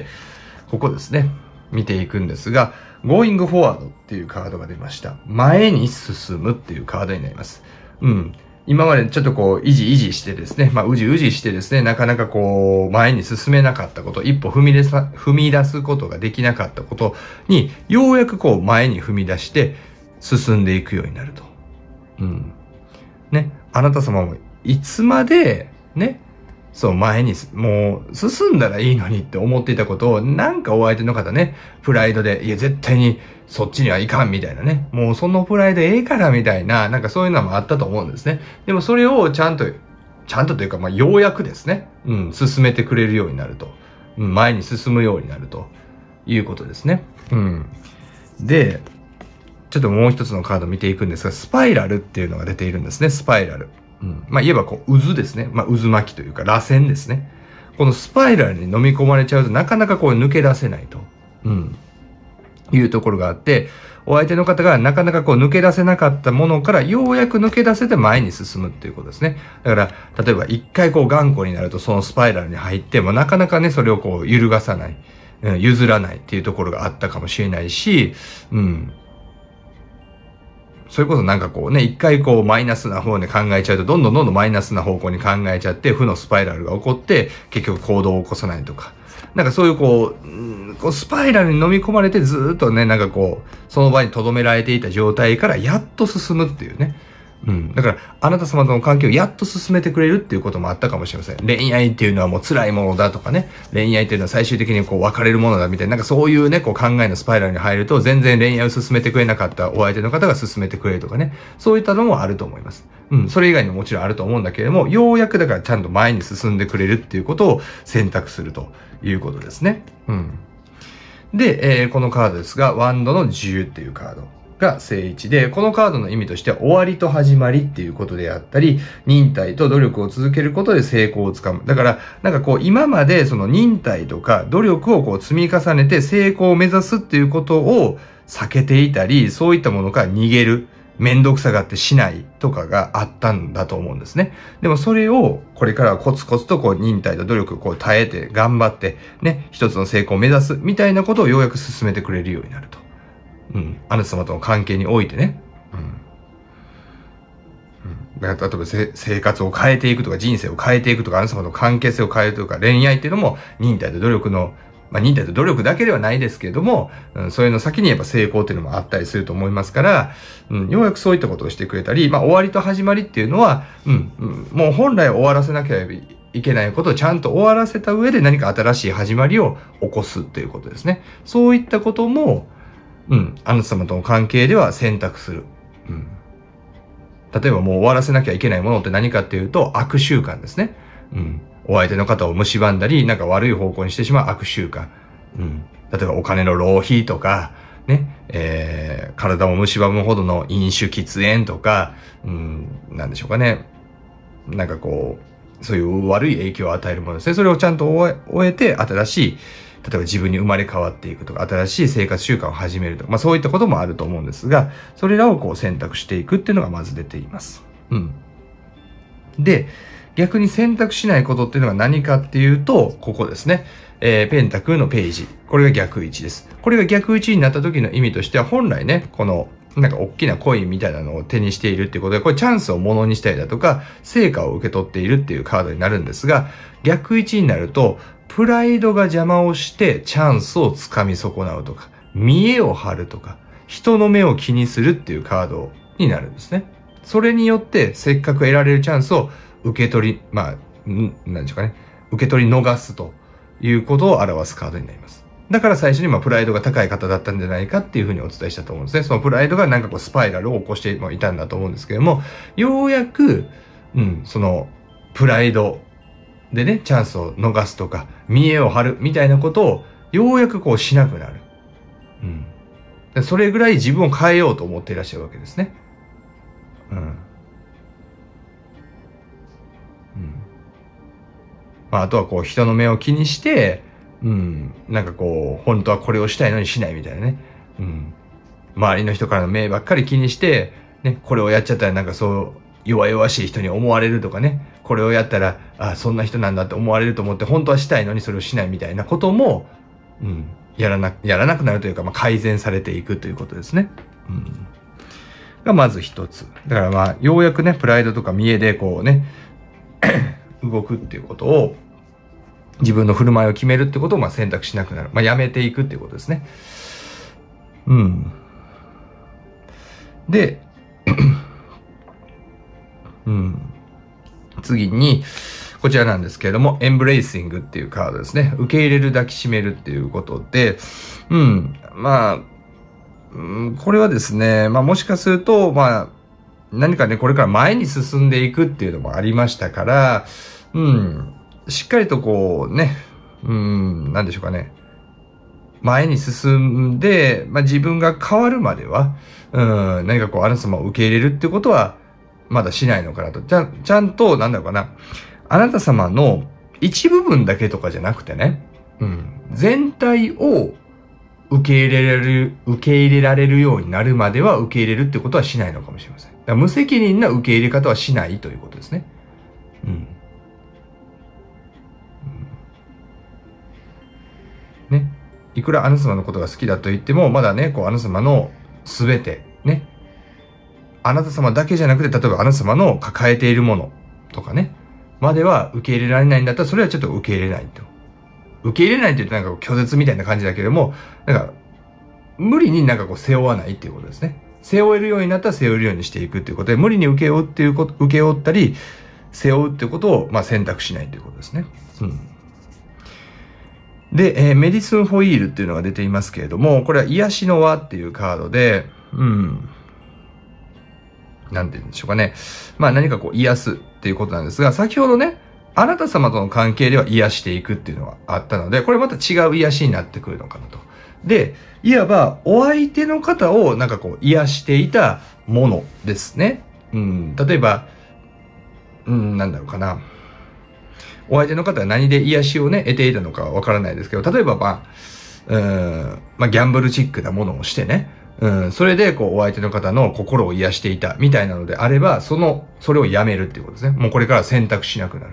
ここですね、見ていくんですが、Going Forward っていうカードが出ました。前に進むっていうカードになります。今までちょっとこう、維持してですね、うじうじしてですね、なかなかこう、前に進めなかったこと、一歩踏み出すことができなかったことに、ようやくこう、前に踏み出して、進んでいくようになると。ね、あなた様もいつまでね、前にもう進んだらいいのにって思っていたことを、なんかお相手の方ね、プライドで、いや絶対にそっちにはいかんみたいなね、もうそのプライドええからみたいな、なんかそういうのもあったと思うんですね。でもそれをちゃんとというか、ようやくですね、進めてくれるようになると。前に進むようになるということですね。で、ちょっともう一つのカード見ていくんですが、スパイラルっていうのが出ているんですね、スパイラル。言えばこう、渦ですね。渦巻きというか、螺旋ですね。このスパイラルに飲み込まれちゃうとなかなかこう抜け出せないと。いうところがあって、お相手の方がなかなかこう抜け出せなかったものからようやく抜け出せて前に進むっていうことですね。だから、例えば一回こう頑固になるとそのスパイラルに入ってもなかなかね、それをこう揺るがさない、譲らないっていうところがあったかもしれないし、それこそなんかこうね、一回こうマイナスな方に考えちゃうと、どんどんマイナスな方向に考えちゃって、負のスパイラルが起こって、結局行動を起こさないとか。なんかそういうこうスパイラルに飲み込まれてずっとね、なんかこう、その場に留められていた状態からやっと進むっていうね。だから、あなた様との関係をやっと進めてくれるっていうこともあったかもしれません。恋愛っていうのはもう辛いものだとかね。恋愛っていうのは最終的にこう別れるものだみたいな、なんかそういうね、こう考えのスパイラルに入ると、全然恋愛を進めてくれなかったお相手の方が進めてくれるとかね。そういったのもあると思います。それ以外にももちろんあると思うんだけれども、ようやくだからちゃんと前に進んでくれるっていうことを選択するということですね。で、このカードですが、ワンドの自由っていうカードが正位置で、このカードの意味としては終わりと始まりっていうことであったり、忍耐と努力を続けることで成功をつかむ。だから、なんかこう今までその忍耐とか努力をこう積み重ねて成功を目指すっていうことを避けていたり、そういったものから逃げる。めんどくさがってしないとかがあったんだと思うんですね。でもそれをこれからはコツコツとこう忍耐と努力をこう耐えて頑張ってね、一つの成功を目指すみたいなことをようやく進めてくれるようになると。あなた様との関係においてね。例えば生活を変えていくとか人生を変えていくとかあなた様の関係性を変えるとか恋愛っていうのも忍耐と努力の忍耐と努力だけではないですけれども、それの先にやっぱ成功っていうのもあったりすると思いますから、ようやくそういったことをしてくれたり、終わりと始まりっていうのは、もう本来終わらせなければいけないことをちゃんと終わらせた上で何か新しい始まりを起こすっていうことですね。そういったことも、あなた様との関係では選択する。例えばもう終わらせなきゃいけないものって何かっていうと悪習慣ですね。お相手の方を蝕んだり、なんか悪い方向にしてしまう悪習慣。例えばお金の浪費とか、ね、体を蝕むほどの飲酒喫煙とか、なんでしょうかね。なんかこう、そういう悪い影響を与えるものですね。それをちゃんと終えて、新しい例えば自分に生まれ変わっていくとか、新しい生活習慣を始めるとか、そういったこともあると思うんですが、それらをこう選択していくっていうのがまず出ています。で、逆に選択しないことっていうのが何かっていうと、ここですね。ペンタクルのページ。これが逆位置です。これが逆位置になった時の意味としては、本来ね、この、なんか大きなコインみたいなのを手にしているっていうことで、これチャンスをものにしたりだとか、成果を受け取っているっていうカードになるんですが、逆位置になると、プライドが邪魔をしてチャンスをつかみ損なうとか、見栄を張るとか、人の目を気にするっていうカードになるんですね。それによって、せっかく得られるチャンスを受け取り、なんでしょうかね、受け取り逃すということを表すカードになります。だから最初にプライドが高い方だったんじゃないかっていうふうにお伝えしたと思うんですね。そのプライドがなんかこうスパイラルを起こしていたんだと思うんですけども、ようやく、そのプライドでね、チャンスを逃すとか、見栄を張るみたいなことをようやくこうしなくなる。それぐらい自分を変えようと思っていらっしゃるわけですね。あとはこう人の目を気にして、なんかこう、本当はこれをしたいのにしないみたいなね。周りの人からの目ばっかり気にして、ね、これをやっちゃったらなんかそう、弱々しい人に思われるとかね、これをやったら、そんな人なんだって思われると思って、本当はしたいのにそれをしないみたいなことも、やらなくなるというか、改善されていくということですね。がまず一つ。だからようやくね、プライドとか見栄でこうね、動くっていうことを、自分の振る舞いを決めるってことを選択しなくなる。やめていくっていうことですね。で、次に、こちらなんですけれども、エンブレイシングっていうカードですね。受け入れる、抱きしめるっていうことで、これはですね、もしかすると、何かね、これから前に進んでいくっていうのもありましたから、しっかりとこうね、なんでしょうかね。前に進んで、自分が変わるまでは、何かこう、あなた様を受け入れるってことは、まだしないのかなと。ちゃんと、なんだろうかな。あなた様の一部分だけとかじゃなくてね、全体を受け入れられるようになるまでは受け入れるってことはしないのかもしれません。だから無責任な受け入れ方はしないということですね。ね。いくらあなた様のことが好きだと言っても、まだね、こう、あなた様のすべて、ね。あなた様だけじゃなくて、例えばあなた様の抱えているものとかね、までは受け入れられないんだったら、それはちょっと受け入れないと。受け入れないって言うとなんか拒絶みたいな感じだけれども、なんか、無理になんかこう背負わないっていうことですね。背負えるようになったら背負えるようにしていくっていうことで、無理に請け負ったり、背負うっていうことを、選択しないということですね。で、メディスンホイールっていうのが出ていますけれども、これは癒しの輪っていうカードで、なんて言うんでしょうかね。何かこう癒すっていうことなんですが、先ほどね、あなた様との関係では癒していくっていうのがあったので、これまた違う癒しになってくるのかなと。で、いわばお相手の方をなんかこう癒していたものですね。例えば、なんだろうかな。お相手の方は何で癒しをね、得ていたのかはわからないですけど、例えばギャンブルチックなものをしてね、それでこうお相手の方の心を癒していたみたいなのであれば、それをやめるっていうことですね。もうこれから選択しなくなる。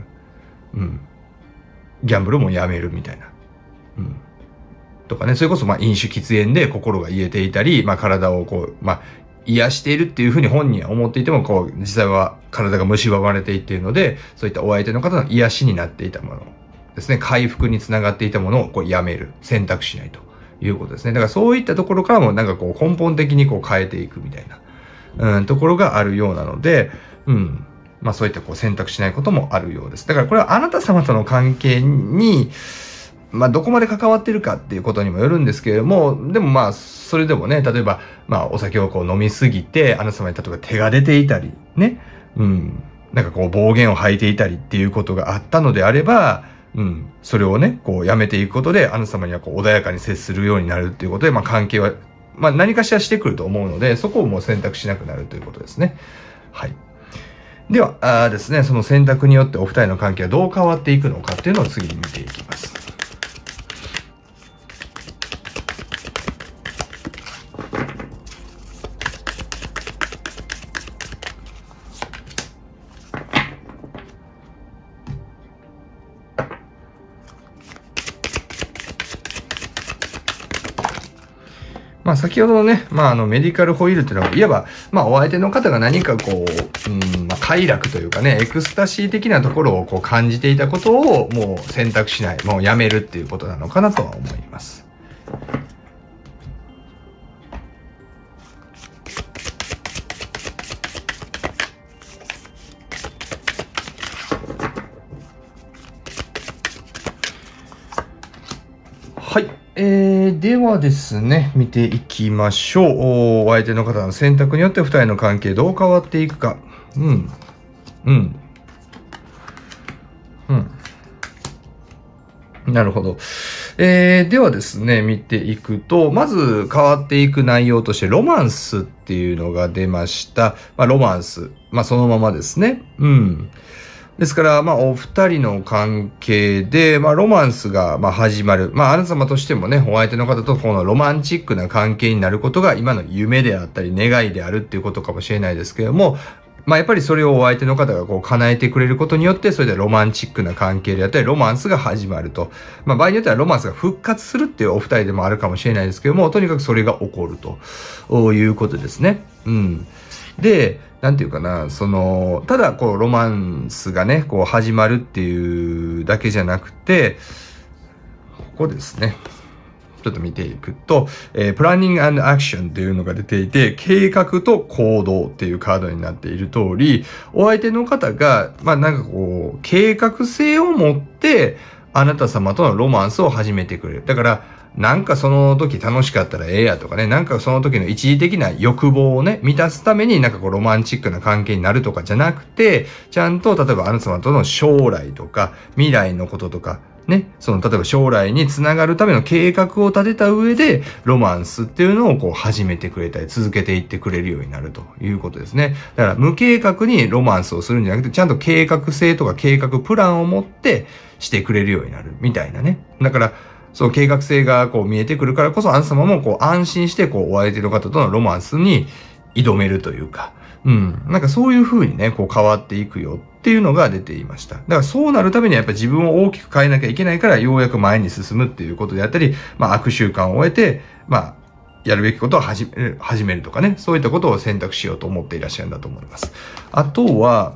ギャンブルもやめるみたいな。とかね、それこそ飲酒喫煙で心が癒えていたり、体をこう、癒しているっていうふうに本人は思っていても、こう、実際は体が蝕まれていっているので、そういったお相手の方の癒しになっていたものですね、回復につながっていたものをこうやめる、選択しないということですね。だからそういったところからもなんかこう根本的にこう変えていくみたいな、ところがあるようなので、そういったこう選択しないこともあるようです。だからこれはあなた様との関係に、どこまで関わってるかっていうことにもよるんですけれども、でもそれでもね、例えば、お酒をこう飲みすぎて、あなた様に例えば手が出ていたり、ね、なんかこう暴言を吐いていたりっていうことがあったのであれば、それをね、こうやめていくことで、あなた様にはこう穏やかに接するようになるっていうことで、関係は、何かしらしてくると思うので、そこをもう選択しなくなるということですね。はい。では、ですね、その選択によってお二人の関係はどう変わっていくのかっていうのを次に見ていきます。 まあ先ほどのね、まあメディカルホイールっていうのは、いわば、まあお相手の方が何かこう、まあ快楽というかね、エクスタシー的なところをこう感じていたことをもう選択しない、もうやめるっていうことなのかなとは思います。はい。ではですね、見ていきましょう。お相手の方の選択によって二人の関係どう変わっていくか。なるほど。ではですね、見ていくと、まず変わっていく内容として、ロマンスっていうのが出ました。まあ、ロマンス。まあ、そのままですね。ですから、まあ、お二人の関係で、まあ、ロマンスが、まあ、始まる。まあ、あなた様としてもね、お相手の方とこのロマンチックな関係になることが今の夢であったり、願いであるっていうことかもしれないですけれども、まあ、やっぱりそれをお相手の方がこう叶えてくれることによって、それでロマンチックな関係であったり、ロマンスが始まると。まあ、場合によってはロマンスが復活するっていうお二人でもあるかもしれないですけども、とにかくそれが起こるということですね。で、なんていうかな、ただこうロマンスがね、こう始まるっていうだけじゃなくて、ここですね。ちょっと見ていくと、プランニング&アクションというのが出ていて、計画と行動っていうカードになっている通り、お相手の方が、まあなんかこう、計画性を持って、あなた様とのロマンスを始めてくれる。だから、なんかその時楽しかったらええやとかね、なんかその時の一時的な欲望をね、満たすためになんかこうロマンチックな関係になるとかじゃなくて、ちゃんと例えばあなた様との将来とか、未来のこととか、ね、例えば将来につながるための計画を立てた上で、ロマンスっていうのをこう始めてくれたり、続けていってくれるようになるということですね。だから無計画にロマンスをするんじゃなくて、ちゃんと計画性とか計画プランを持ってしてくれるようになるみたいなね。だから、その計画性がこう見えてくるからこそ、あなた様もこう安心してこうお相手の方とのロマンスに挑めるというか、なんかそういう風にね、こう変わっていくよっていうのが出ていました。だからそうなるためにはやっぱり自分を大きく変えなきゃいけないから、ようやく前に進むっていうことであったり、まあ悪習慣を終えて、まあ、やるべきことを始めるとかね、そういったことを選択しようと思っていらっしゃるんだと思います。あとは、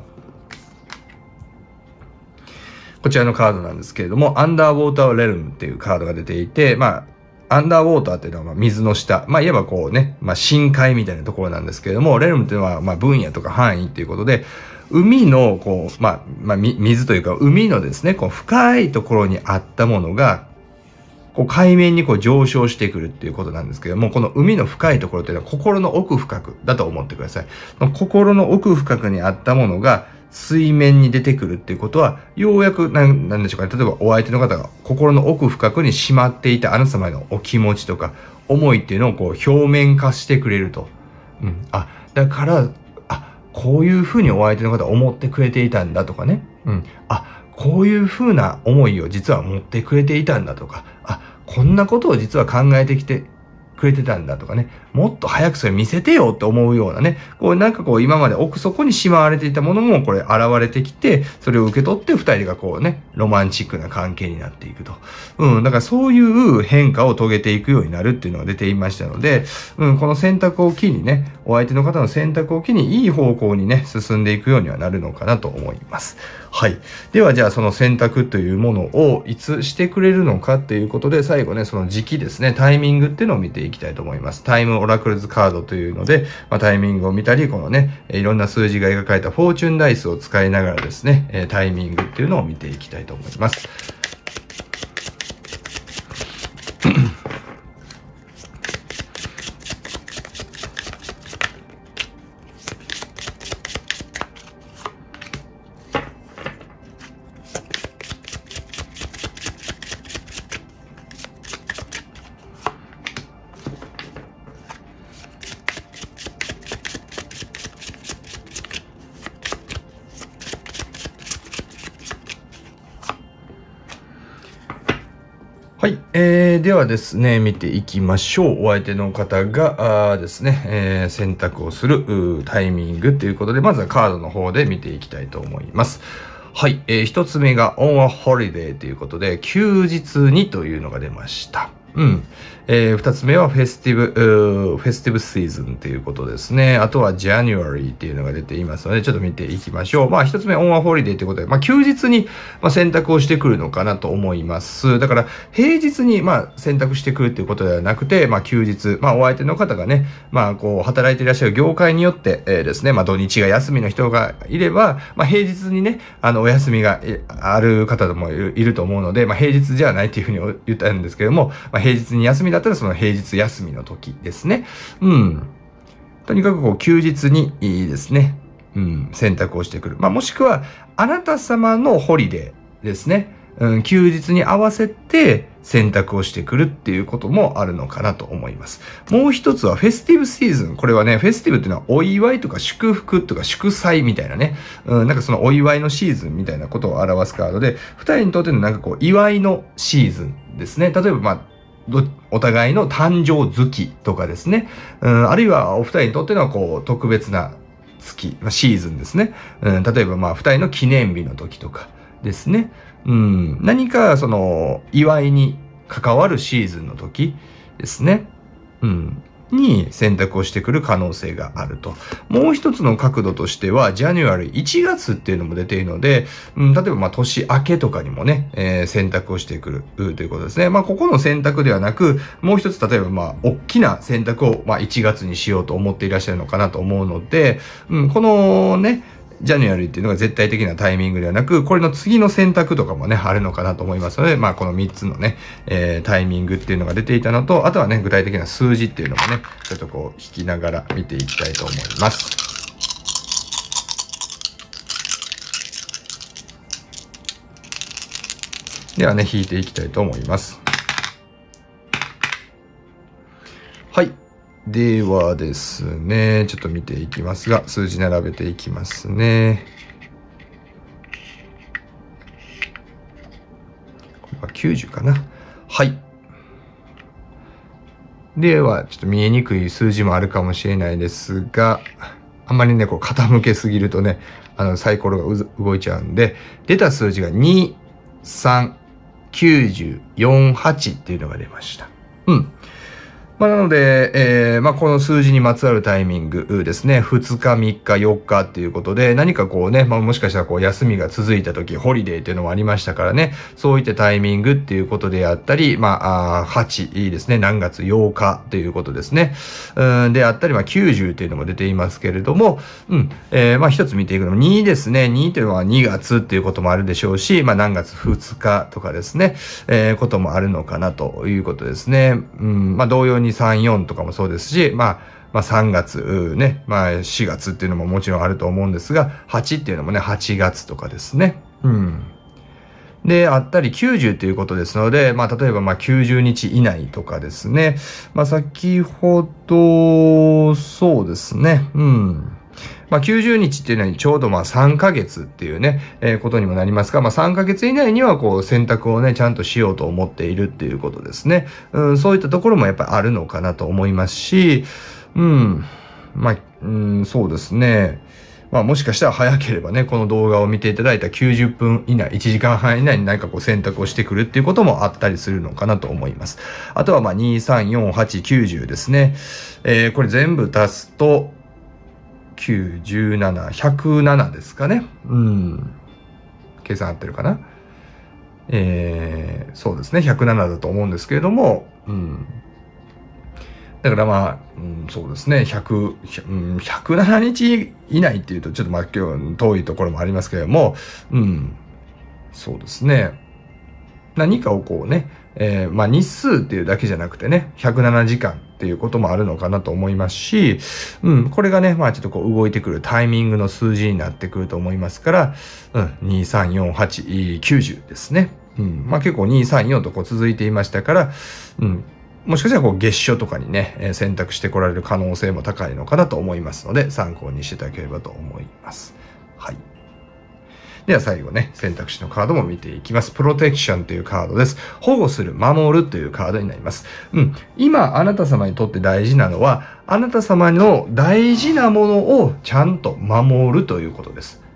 こちらのカードなんですけれども、アンダーウォーターレルムっていうカードが出ていて、まあ、アンダーウォーターっていうのは水の下、まあ、いわばこうね、まあ、深海みたいなところなんですけれども、レルムっていうのは、まあ、分野とか範囲っていうことで、海の、こう、水というか、海のですね、こう、深いところにあったものが、こう、海面にこう上昇してくるっていうことなんですけども、この海の深いところっていうのは心の奥深くだと思ってください。心の奥深くにあったものが、水面に出てくるっていうことは、ようやく、なんでしょうかね。例えばお相手の方が心の奥深くにしまっていたあなた様のお気持ちとか、思いっていうのをこう表面化してくれると。だから、こういうふうにお相手の方は思ってくれていたんだとかね。こういうふうな思いを実は持ってくれていたんだとか、こんなことを実は考えてきてくれてたんだとかね、もっと早くそれ見せてよって思うようなね、こうなんかこう今まで奥底にしまわれていたものもこれ現れてきて、それを受け取って二人がこうね、ロマンチックな関係になっていくと。だからそういう変化を遂げていくようになるっていうのが出ていましたので、この選択を機にね、お相手の方の選択を機にいい方向にね、進んでいくようにはなるのかなと思います。はい。ではじゃあその選択というものをいつしてくれるのかっていうことで、最後ね、その時期ですね、タイミングっていうのを見ていきたいと思います。タイムオラクルズカードというので、タイミングを見たり、このね、いろんな数字が描かれたフォーチュンダイスを使いながらですね、タイミングっていうのを見ていきたいと思います。はい。ではですね、見ていきましょう。お相手の方がですね、選択をするタイミングということで、まずはカードの方で見ていきたいと思います。はい。一つ目が on a holiday ということで、休日にというのが出ました。 うん。二つ目はフェスティブシーズンということですね。あとは January っていうのが出ていますので、ちょっと見ていきましょう。まあ一つ目、オンアホリデーということで、まあ休日に選択をしてくるのかなと思います。だから平日に選択してくるっていうことではなくて、休日、お相手の方がね、働いていらっしゃる業界によって、ですね、土日が休みの人がいれば、平日にね、お休みがある方もいると思うので、平日じゃないっていうふうに言ったんですけども、平日に休みだったらその平日休みの時ですね。うん。とにかく休日にいいですね。うん。選択をしてくる。もしくは、あなた様のホリデーですね。休日に合わせて選択をしてくるっていうこともあるのかなと思います。もう一つはフェスティブシーズン。これはね、フェスティブっていうのはお祝いとか祝福とか祝祭みたいなね。なんかそのお祝いのシーズンみたいなことを表すカードで、二人にとってのなんか祝いのシーズンですね。例えばお互いの誕生月とかですね。あるいはお二人にとっての特別な月、シーズンですね。例えば二人の記念日の時とかですね。何かその祝いに関わるシーズンの時ですね。に選択をしてくる可能性があると。もう一つの角度としては、January 1月っていうのも出ているので、例えば年明けとかにもね、選択をしてくるということですね。ここの選択ではなく、もう一つ例えば大きな選択を1月にしようと思っていらっしゃるのかなと思うので、このね、ジャニュアリーっていうのが絶対的なタイミングではなく、これの次の選択とかもね、あるのかなと思いますので、この3つのね、タイミングっていうのが出ていたのと、あとはね、具体的な数字っていうのもね、ちょっと引きながら見ていきたいと思います。ではね、引いていきたいと思います。はい。ではですね、ちょっと見ていきますが、数字並べていきますね。これは90かな。はい。では、ちょっと見えにくい数字もあるかもしれないですが、あんまりね、傾けすぎるとね、サイコロが動いちゃうんで、出た数字が2、3、90、4、8っていうのが出ました。なので、この数字にまつわるタイミングですね。2日、3日、4日っていうことで、何かもしかしたら休みが続いた時、ホリデーっていうのもありましたからね。そういったタイミングっていうことであったり、8、いいですね。何月8日ということですね。であったり、90っていうのも出ていますけれども、一つ見ていくのも2ですね。2というのは2月っていうこともあるでしょうし、何月2日とかですね。こともあるのかなということですね。同様に3、4とかもそうですし、3月、ね、4月っていうのももちろんあると思うんですが、8っていうのもね、8月とかですね。で、あったり90っていうことですので、例えば90日以内とかですね。先ほど、そうですね。90日っていうのにちょうど3ヶ月っていうね、ことにもなりますが、3ヶ月以内には選択をね、ちゃんとしようと思っているっていうことですね。そういったところもやっぱりあるのかなと思いますし、そうですね。もしかしたら早ければね、この動画を見ていただいた90分以内、1時間半以内に何か選択をしてくるっていうこともあったりするのかなと思います。あとは2、3、4、8、90ですね。これ全部足すと、9、17、107ですかね。計算合ってるかな。そうですね。107だと思うんですけれども、だからそうですね。107日以内っていうと、ちょっと今日遠いところもありますけれども、そうですね。何かをね、日数っていうだけじゃなくてね、107時間っていうこともあるのかなと思いますし、これがね、ちょっと動いてくるタイミングの数字になってくると思いますから、2、3、4、8、90ですね。結構2、3、4と続いていましたから、もしかしたら月初とかにね、選択してこられる可能性も高いのかなと思いますので、参考にしていただければと思います。はい。では最後ね、選択肢のカードも見ていきます。プロテクションというカードです。保護する、守るというカードになります。今、あなた様にとって大事なのは、あなた様の大事なものをちゃんと守るということです。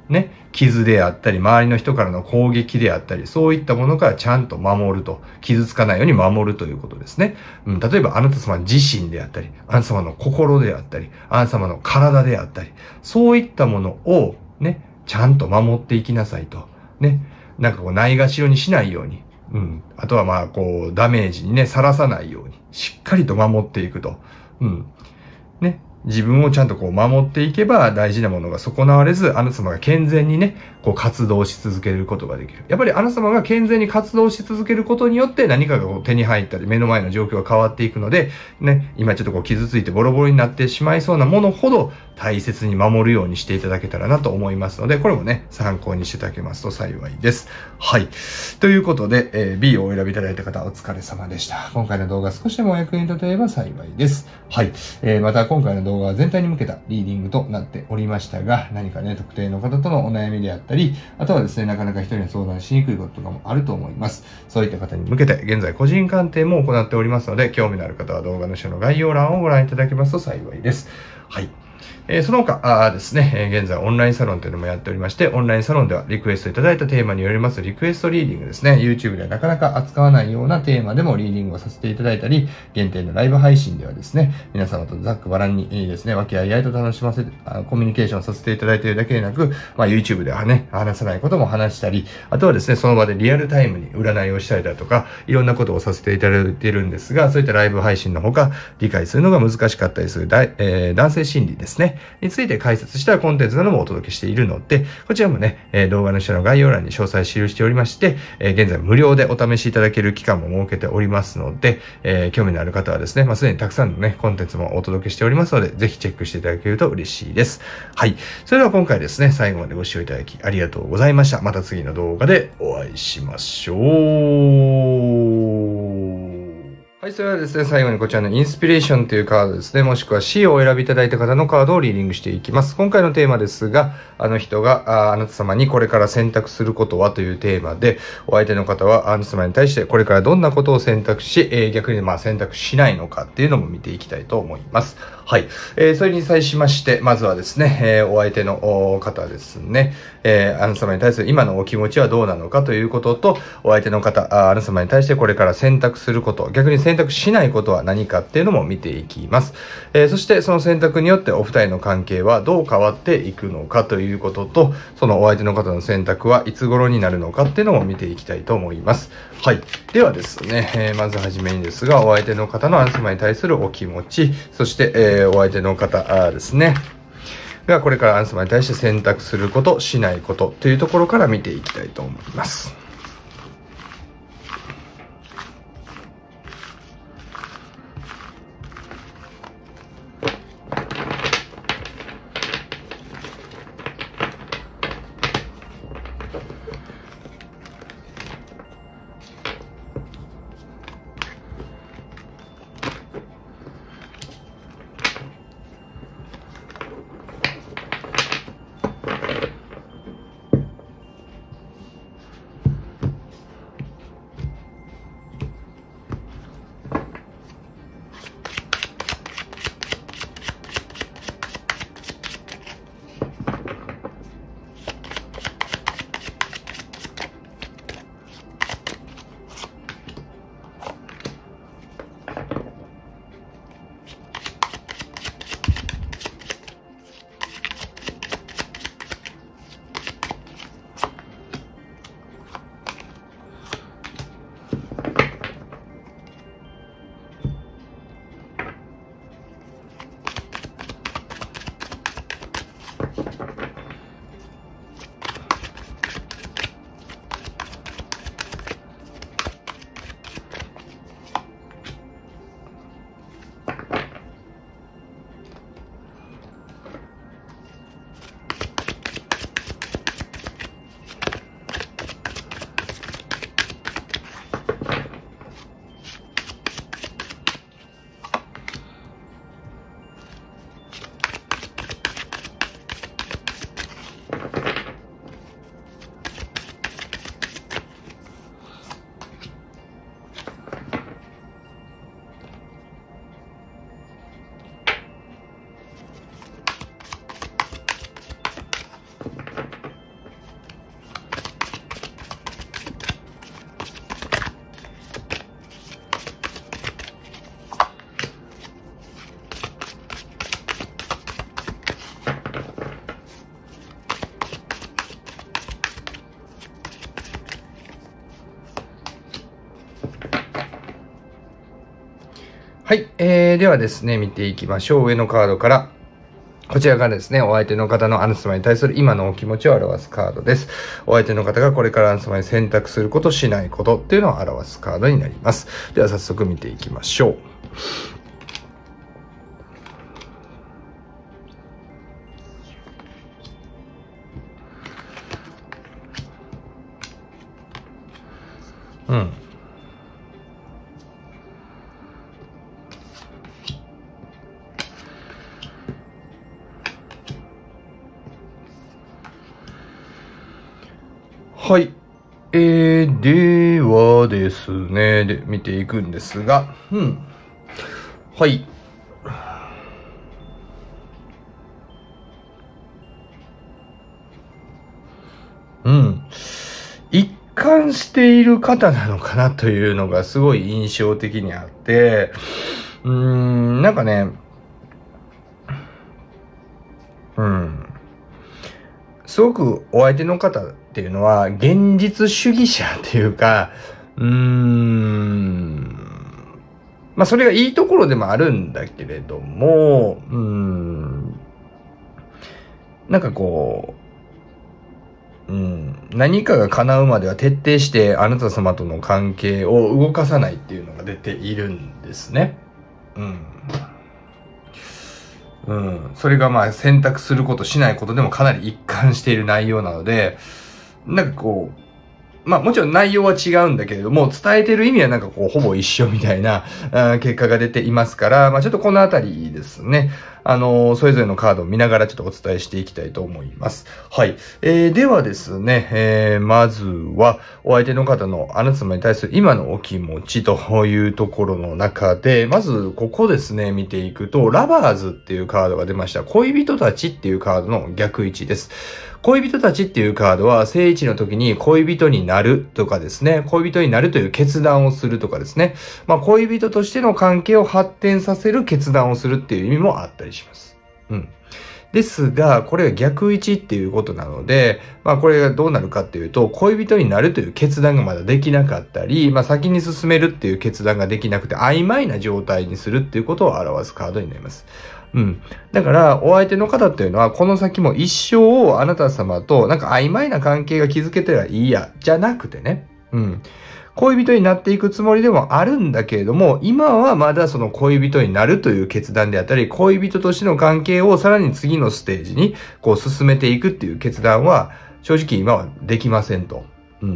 ね、傷であったり、周りの人からの攻撃であったり、そういったものからちゃんと守ると、傷つかないように守るということですね。例えばあなた様自身であったり、あなた様の心であったり、あなた様の体であったり、そういったものをね、ちゃんと守っていきなさいと。ね、なんかこうないがしろにしないように。あとはまあこうダメージにね、さらさないように、しっかりと守っていくと。ね。自分をちゃんとこう守っていけば大事なものが損なわれず、あなた様が健全にね、こう活動し続けることができる。やっぱりあなた様が健全に活動し続けることによって何かがこう手に入ったり目の前の状況が変わっていくので、ね、今ちょっとこう傷ついてボロボロになってしまいそうなものほど大切に守るようにしていただけたらなと思いますので、これもね、参考にしていただけますと幸いです。はい。ということで、B をお選びいただいた方お疲れ様でした。今回の動画少しでもお役に立てれば幸いです。はい。また今回の動画は全体に向けたリーディングとなっておりましたが、何かね、特定の方とのお悩みであったり、あとはですね、なかなか一人に相談しにくいこととかもあると思います。そういった方に向けて、現在個人鑑定も行っておりますので、興味のある方は動画の下の概要欄をご覧いただけますと幸いです。はい。その他ですね、現在オンラインサロンというのもやっておりまして、オンラインサロンではリクエストいただいたテーマによりますリクエストリーディングですね、YouTube ではなかなか扱わないようなテーマでもリーディングをさせていただいたり、限定のライブ配信ではですね、皆様とざっくばらんにですね、和気あいあいと楽しませて、コミュニケーションさせていただいているだけでなく、YouTube ではね、話さないことも話したり、あとはですね、その場でリアルタイムに占いをしたりだとか、いろんなことをさせていただいているんですが、そういったライブ配信のほか、理解するのが難しかったりする男性心理ですね、について解説したコンテンツなどもお届けしているので、こちらもね、動画の下の概要欄に詳細記しておりまして、現在無料でお試しいただける期間も設けておりますので、興味のある方はですね、すでにたくさんのね、コンテンツもお届けしておりますので、ぜひチェックしていただけると嬉しいです。はい。それでは今回ですね、最後までご視聴いただきありがとうございました。また次の動画でお会いしましょう。はい、それではですね、最後にこちらのインスピレーションというカードですね、もしくは C をお選びいただいた方のカードをリーディングしていきます。今回のテーマですが、あの人があなた様にこれから選択することはというテーマで、お相手の方はあなた様に対してこれからどんなことを選択し、逆に選択しないのかっていうのも見ていきたいと思います。はい。それに際しまして、まずはですね、お相手の方ですね、あなた様に対する今のお気持ちはどうなのかということと、お相手の方、あなた様に対してこれから選択すること、逆に選択しないことは何かっていうのも見ていきます。そしてその選択によってお二人の関係はどう変わっていくのかということと、そのお相手の方の選択はいつ頃になるのかっていうのも見ていきたいと思います。はい。ではですね、まずはじめにですが、お相手の方のあなた様に対するお気持ち、そして、お相手の方ですね、がこれからあなた様に対して選択すること、しないことというところから見ていきたいと思います。 はい、ではですね、見ていきましょう。上のカードから。こちらがですね、お相手の方のあなた様に対する今のお気持ちを表すカードです。お相手の方がこれからあなた様に選択すること、しないことっていうのを表すカードになります。では早速見ていきましょう。はい。ではですね、で、見ていくんですが、はい。一貫している方なのかなというのがすごい印象的にあって、なんかね、すごくお相手の方っていうのは現実主義者っていうか、まあそれがいいところでもあるんだけれども、なんかこう、何かが叶うまでは徹底してあなた様との関係を動かさないっていうのが出ているんですね。それがまあ選択することしないことでもかなり一貫している内容なので、なんかこう、まあもちろん内容は違うんだけれども、伝えてる意味はなんかこうほぼ一緒みたいな結果が出ていますから、まあちょっとこのあたりですね、それぞれのカードを見ながらちょっとお伝えしていきたいと思います。はい。ではですね、まずはお相手の方のあなた様に対する今のお気持ちというところの中で、まずここですね、見ていくと、ラバーズっていうカードが出ました。恋人たちっていうカードの逆位置です。恋人たちっていうカードは、正位置の時に恋人になるとかですね、恋人になるという決断をするとかですね、まあ恋人としての関係を発展させる決断をするっていう意味もあったりします。ですが、これが逆位置っていうことなので、まあこれがどうなるかっていうと、恋人になるという決断がまだできなかったり、まあ先に進めるっていう決断ができなくて曖昧な状態にするっていうことを表すカードになります。だから、お相手の方っていうのは、この先も一生あなた様と、なんか曖昧な関係が築けてらいいや、じゃなくてね。恋人になっていくつもりでもあるんだけれども、今はまだその恋人になるという決断であったり、恋人としての関係をさらに次のステージにこう進めていくっていう決断は、正直今はできませんと。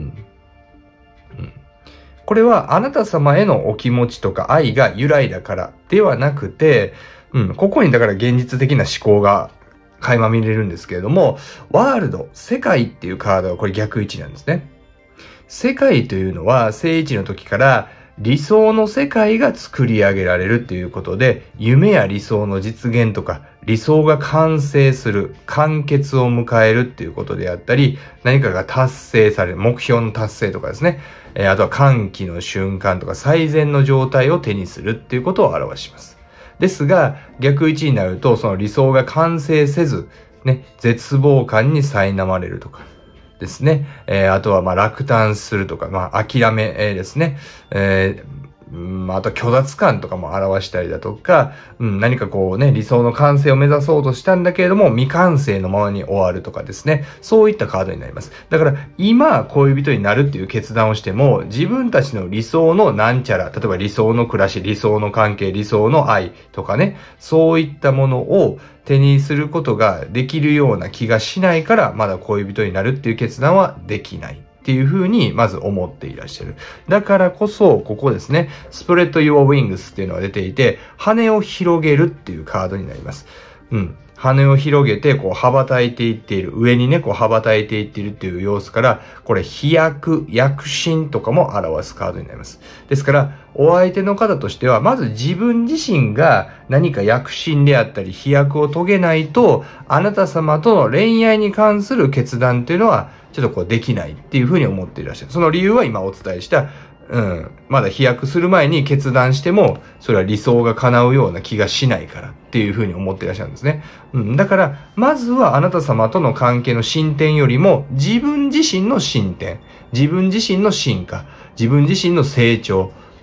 これはあなた様へのお気持ちとか愛が由来だからではなくて、ここにだから現実的な思考が垣間見れるんですけれども、ワールド、世界っていうカードはこれ逆位置なんですね。世界というのは正位置の時から理想の世界が作り上げられるっていうことで、夢や理想の実現とか理想が完成する、完結を迎えるっていうことであったり、何かが達成される、目標の達成とかですね。あとは歓喜の瞬間とか最善の状態を手にするっていうことを表します。ですが、逆位置になると、その理想が完成せず、ね、絶望感に苛まれるとかですね。あとは、まあ、落胆するとか、まあ、諦めですね。あと虚脱感とかも表したりだとか、何かこうね、理想の完成を目指そうとしたんだけれども、未完成のままに終わるとかですね。そういったカードになります。だから、今、恋人になるっていう決断をしても、自分たちの理想のなんちゃら、例えば理想の暮らし、理想の関係、理想の愛とかね、そういったものを手にすることができるような気がしないから、まだ恋人になるっていう決断はできない。っていうふうにまず思っていらっしゃる。だからこそ、ここですね、スプレッド your wings っていうのが出ていて、羽を広げるっていうカードになります。羽を広げて、こう羽ばたいていっている、上にね、こう羽ばたいていっているっていう様子から、これ飛躍、躍進とかも表すカードになります。ですから、お相手の方としては、まず自分自身が何か躍進であったり飛躍を遂げないと、あなた様との恋愛に関する決断っていうのは、ちょっとこうできないっていうふうに思っていらっしゃる。その理由は今お伝えした、まだ飛躍する前に決断しても、それは理想が叶うような気がしないからっていうふうに思っていらっしゃるんですね。だから、まずはあなた様との関係の進展よりも、自分自身の進展、自分自身の進化、自分自身の成長、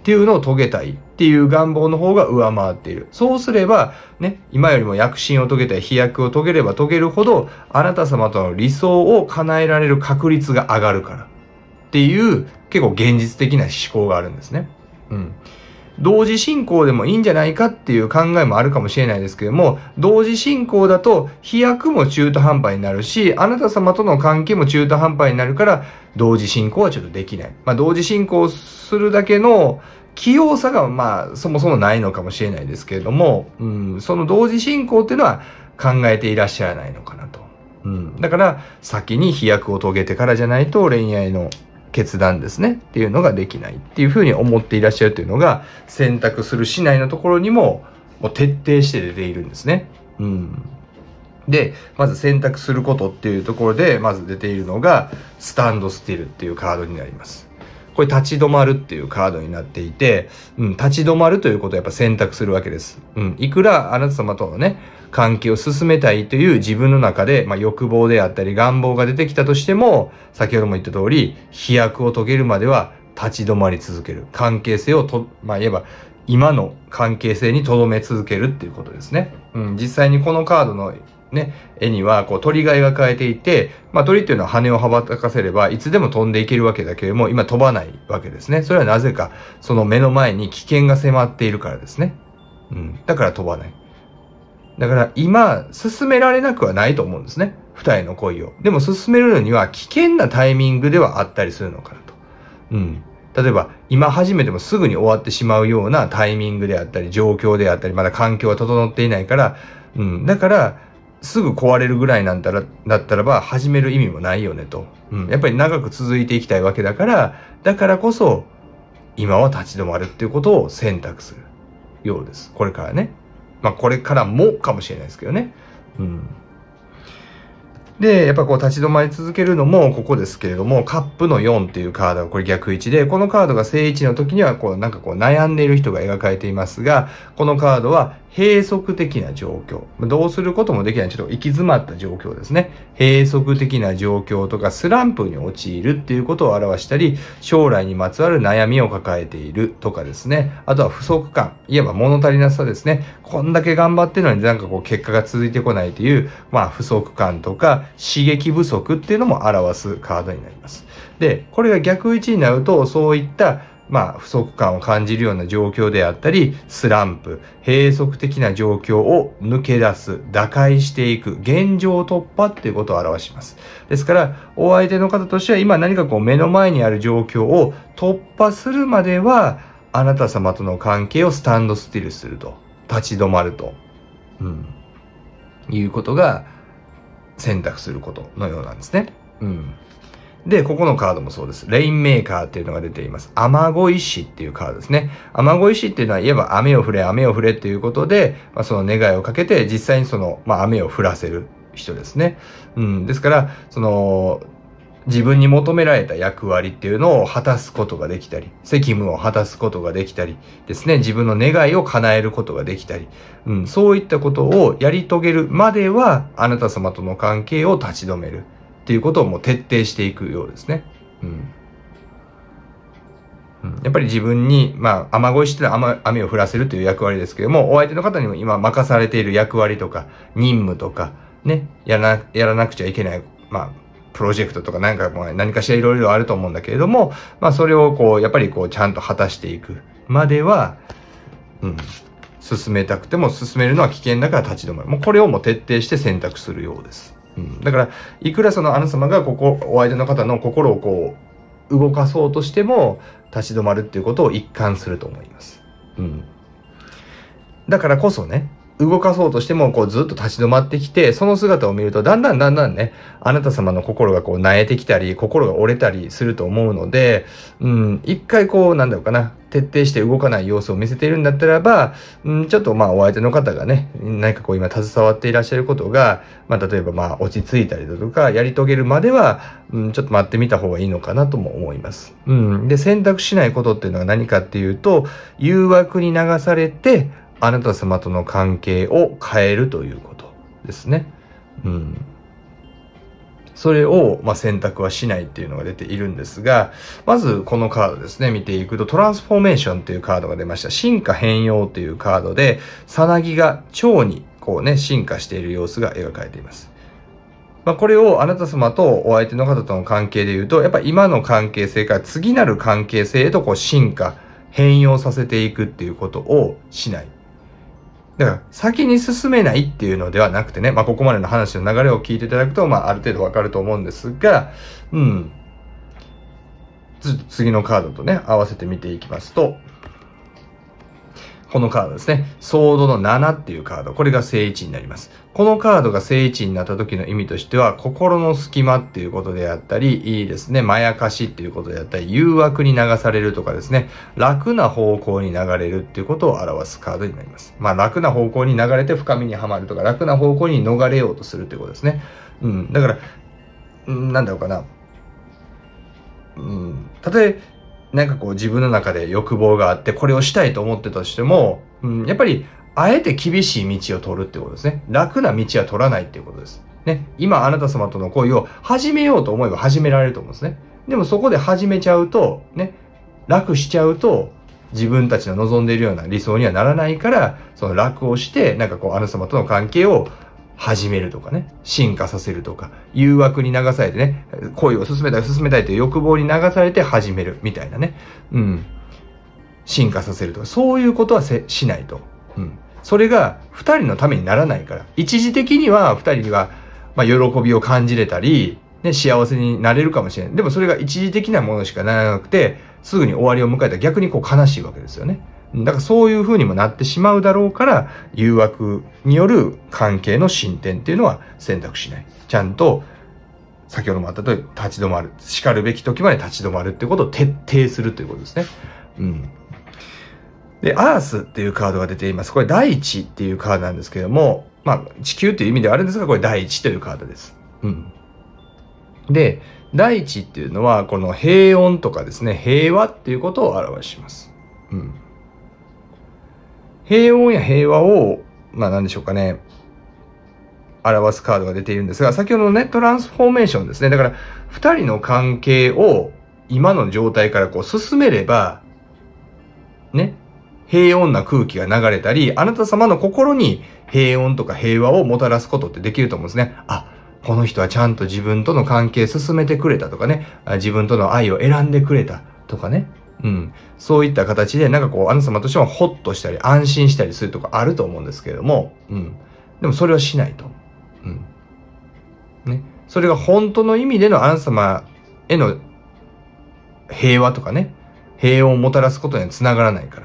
っていうのを遂げたいっていう願望の方が上回っている。そうすれば、ね、今よりも躍進を遂げたい、飛躍を遂げれば遂げるほど、あなた様との理想を叶えられる確率が上がるから。っていう、結構現実的な思考があるんですね。うん。同時進行でもいいんじゃないかっていう考えもあるかもしれないですけども、同時進行だと飛躍も中途半端になるし、あなた様との関係も中途半端になるから、同時進行はちょっとできない。同時進行するだけの器用さがそもそもないのかもしれないですけれども、その同時進行っていうのは考えていらっしゃらないのかなと。だから先に飛躍を遂げてからじゃないと恋愛の決断ですねっていうのができないっていうふうに思っていらっしゃるというのが選択するしないのところにも徹底して出ているんですね。で、まず選択することっていうところでまず出ているのがスタンドスティルっていうカードになります。これ立ち止まるっていうカードになっていて、立ち止まるということをやっぱ選択するわけです。いくらあなた様とのね、関係を進めたいという自分の中で、欲望であったり願望が出てきたとしても、先ほども言った通り、飛躍を遂げるまでは立ち止まり続ける。関係性を言えば、今の関係性に留め続けるっていうことですね。実際にこのカードのね、絵には鳥が描かれていて、鳥っていうのは羽を羽ばたかせればいつでも飛んでいけるわけだけれども、今飛ばないわけですね。それはなぜか、その目の前に危険が迫っているからですね。だから飛ばない。だから今、進められなくはないと思うんですね。二重の恋を。でも進めるのには危険なタイミングではあったりするのかなと。例えば、今始めてもすぐに終わってしまうようなタイミングであったり、状況であったり、まだ環境が整っていないから、だから、すぐ壊れるぐらいだったらば、始める意味もないよねと。やっぱり長く続いていきたいわけだから、だからこそ、今は立ち止まるっていうことを選択するようです。これからね。これからもかもしれないですけどね。で、やっぱ立ち止まり続けるのもここですけれども、カップの4っていうカードがこれ逆位置で、このカードが正位置の時には悩んでいる人が描かれていますが、このカードは閉塞的な状況。どうすることもできない、ちょっと行き詰まった状況ですね。閉塞的な状況とかスランプに陥るっていうことを表したり、将来にまつわる悩みを抱えているとかですね。あとは不足感、いわば物足りなさですね。こんだけ頑張ってるのに結果が続いてこないという、不足感とか刺激不足っていうのも表すカードになります。で、これが逆位置になると、そういった不足感を感じるような状況であったり、スランプ、閉塞的な状況を抜け出す、打開していく、現状突破っていうことを表します。ですから、お相手の方としては今何か目の前にある状況を突破するまでは、あなた様との関係をスタンドスティルすると、立ち止まると、いうことが選択することのようなんですね。で、ここのカードもそうです。レインメーカーっていうのが出ています。雨乞い師っていうカードですね。雨乞い師っていうのは、いわば雨を降れ、雨を降れっていうことで、その願いをかけて、実際に雨を降らせる人ですね。ですから、自分に求められた役割っていうのを果たすことができたり、責務を果たすことができたりですね、自分の願いを叶えることができたり、そういったことをやり遂げるまでは、あなた様との関係を立ち止める。っていうことをもう徹底していくようですね。やっぱり自分に、雨乞いして雨を降らせるという役割ですけども、お相手の方にも今任されている役割とか、任務とか、ね、やらなくちゃいけない、プロジェクトとか何かしらいろいろあると思うんだけれども、それをやっぱりちゃんと果たしていくまでは、進めたくても進めるのは危険だから立ち止まる。もうこれをもう徹底して選択するようです。だから、いくらあなた様がお相手の方の心を動かそうとしても、立ち止まるっていうことを一貫すると思います。だからこそね、動かそうとしても、ずっと立ち止まってきて、その姿を見ると、だんだんね、あなた様の心が萎えてきたり、心が折れたりすると思うので、一回徹底して動かない様子を見せているんだったらば、ちょっとお相手の方がね、何か今携わっていらっしゃることが、例えば落ち着いたりだとか、やり遂げるまでは、ちょっと待ってみた方がいいのかなとも思います。で、選択しないことっていうのは何かっていうと、誘惑に流されて、あなた様との関係を変えるということですね。 それを、選択はしないっていうのが出ているんですが、まずこのカードですね、見ていくと、トランスフォーメーションっていうカードが出ました。進化変容っていうカードで、さなぎが蝶に進化している様子が描かれています。これをあなた様とお相手の方との関係で言うと、やっぱり今の関係性から次なる関係性へと進化、変容させていくっていうことをしない。だから先に進めないっていうのではなくてね、ここまでの話の流れを聞いていただくと、ある程度わかると思うんですが、次のカードとね、合わせて見ていきますと、このカードですね。ソードの7っていうカード。これが正位置になります。このカードが正位置になった時の意味としては、心の隙間っていうことであったり、いいですね。まやかしっていうことであったり、誘惑に流されるとかですね。楽な方向に流れるっていうことを表すカードになります。楽な方向に流れて深みにはまるとか、楽な方向に逃れようとするっていうことですね。だから、なんだろうかな。たとえ、自分の中で欲望があって、これをしたいと思ってたとしても、やっぱり、あえて厳しい道を取るってことですね。楽な道は取らないっていうことです。ね。今、あなた様との恋を始めようと思えば始められると思うんですね。でもそこで始めちゃうと、ね、楽しちゃうと、自分たちの望んでいるような理想にはならないから、その楽をして、あなた様との関係を始めるとかね、進化させるとか、誘惑に流されてね、恋を進めたいという欲望に流されて始めるみたいなね、進化させるとか、そういうことはしないと。それが二人のためにならないから、一時的には二人が、喜びを感じれたり、ね、幸せになれるかもしれない。でもそれが一時的なものしかならなくて、すぐに終わりを迎えたら逆に悲しいわけですよね。だからそういう風にもなってしまうだろうから、誘惑による関係の進展っていうのは選択しない。ちゃんと、先ほどもあった通り立ち止まる。叱るべき時まで立ち止まるっていうことを徹底するということですね。で、アースっていうカードが出ています。これ大地っていうカードなんですけども、地球っていう意味ではあるんですが、これ大地というカードです。で、大地っていうのは、この平穏とかですね、平和っていうことを表します。平穏や平和を、何でしょうかね、表すカードが出ているんですが、先ほどのね、トランスフォーメーションですね。だから、二人の関係を今の状態から進めれば、ね、平穏な空気が流れたり、あなた様の心に平穏とか平和をもたらすことってできると思うんですね。この人はちゃんと自分との関係進めてくれたとかね、自分との愛を選んでくれたとかね。そういった形で、あなた様としてはホッとしたり安心したりするとかあると思うんですけれども、でもそれはしないと。ね。それが本当の意味でのあなた様への平和とかね、平穏をもたらすことにはつながらないから。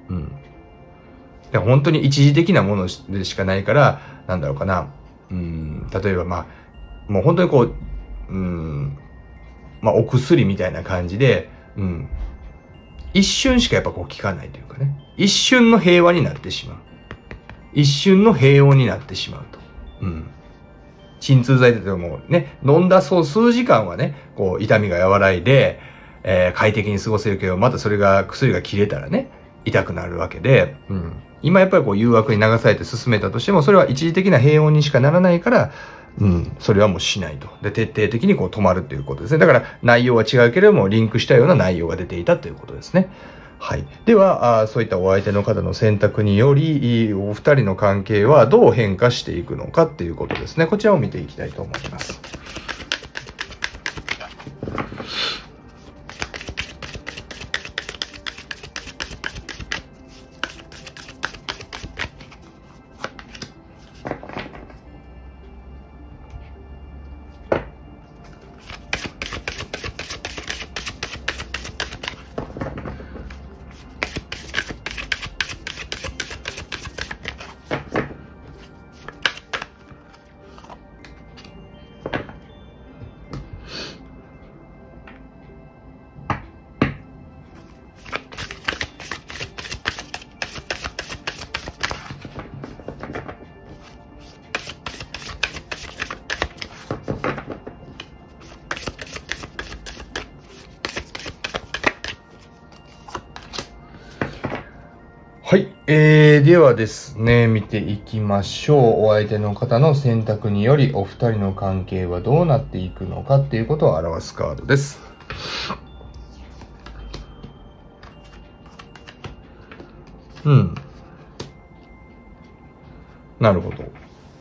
本当に一時的なものでしかないから、なんだろうかな。例えばもう本当にお薬みたいな感じで、一瞬しかやっぱ効かないというかね。一瞬の平和になってしまう。一瞬の平穏になってしまうと。鎮痛剤ってもね、飲んだ数時間はね、痛みが和らいで、快適に過ごせるけど、またそれが、薬が切れたらね、痛くなるわけで、今やっぱり誘惑に流されて進めたとしても、それは一時的な平穏にしかならないから、それはもうしないと。で、徹底的に止まるということですね。だから内容は違うけれども、リンクしたような内容が出ていたということですね。はい。では、そういったお相手の方の選択により、お二人の関係はどう変化していくのかっていうことですね。こちらを見ていきたいと思います。 はい。ではですね、見ていきましょう。お相手の方の選択により、お二人の関係はどうなっていくのかっていうことを表すカードです。うん。なるほど。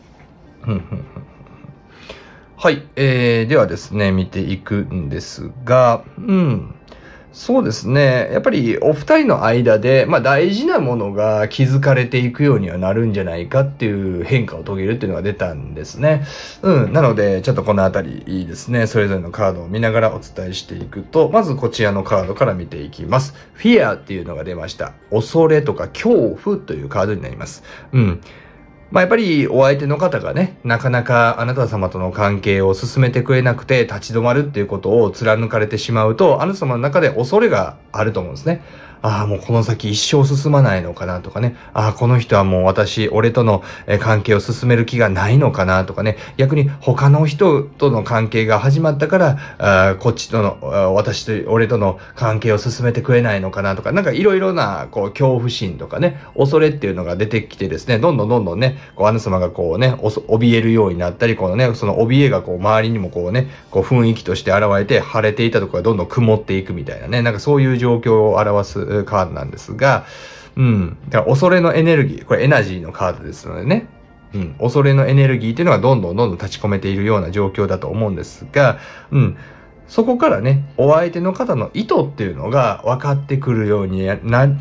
はい。ではですね、見ていくんですが、そうですね。やっぱりお二人の間で、大事なものが気づかれていくようにはなるんじゃないかっていう変化を遂げるっていうのが出たんですね。なので、ちょっとこのあたりいいですね。それぞれのカードを見ながらお伝えしていくと、まずこちらのカードから見ていきます。Fear っていうのが出ました。恐れとか恐怖というカードになります。やっぱりお相手の方がね、なかなかあなた様との関係を進めてくれなくて立ち止まるっていうことを貫かれてしまうと、あなた様の中で恐れがあると思うんですね。もうこの先一生進まないのかなとかね。この人はもう俺との関係を進める気がないのかなとかね。逆に他の人との関係が始まったから、こっちとの、俺との関係を進めてくれないのかなとか、なんかいろいろな、恐怖心とかね、恐れっていうのが出てきてですね、どんどんね、あなた様が怯えるようになったり、その怯えが周りにも雰囲気として現れて、晴れていたところがどんどん曇っていくみたいなね、なんかそういう状況を表すカードなんですが、だから恐れのエネルギー、これエナジーのカードですのでね、恐れのエネルギーっていうのがどんどん立ち込めているような状況だと思うんですが、そこからね、お相手の方の意図っていうのが分かってくるようになって、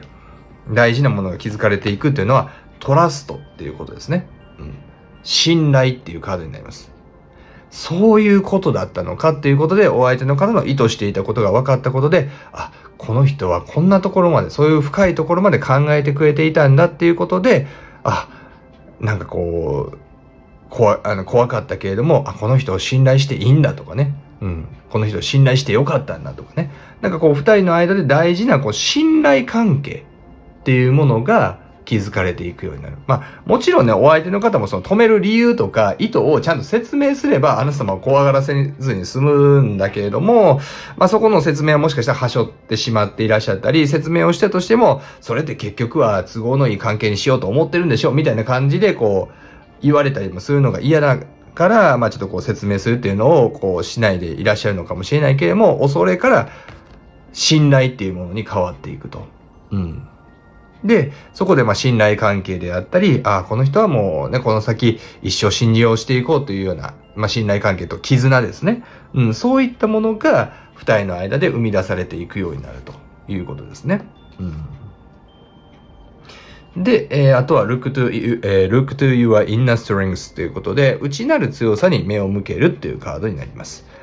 大事なものが気づかれていくっていうのは、トラストっていうことですね。信頼っていうカードになります。そういうことだったのかっていうことで、お相手の方の意図していたことが分かったことで、この人はこんなところまで、そういう深いところまで考えてくれていたんだっていうことで、なんか怖かったけれども、この人を信頼していいんだとかね。この人を信頼してよかったんだとかね。なんか二人の間で大事な信頼関係っていうものが気づかれていくようになる。もちろんね、お相手の方も止める理由とか意図をちゃんと説明すれば、あなた様を怖がらせずに済むんだけれども、そこの説明はもしかしたらはしょってしまっていらっしゃったり、説明をしたとしても、それって結局は都合のいい関係にしようと思ってるんでしょみたいな感じで言われたりもするのが嫌だから、ちょっと説明するっていうのをしないでいらっしゃるのかもしれないけれども、恐れから信頼っていうものに変わっていくと。で、そこで信頼関係であったり、この人はもうね、この先一生信用していこうというような、信頼関係と絆ですね。そういったものが二人の間で生み出されていくようになるということですね。で、あとは look to your inner strength ということで、内なる強さに目を向けるっていうカードになります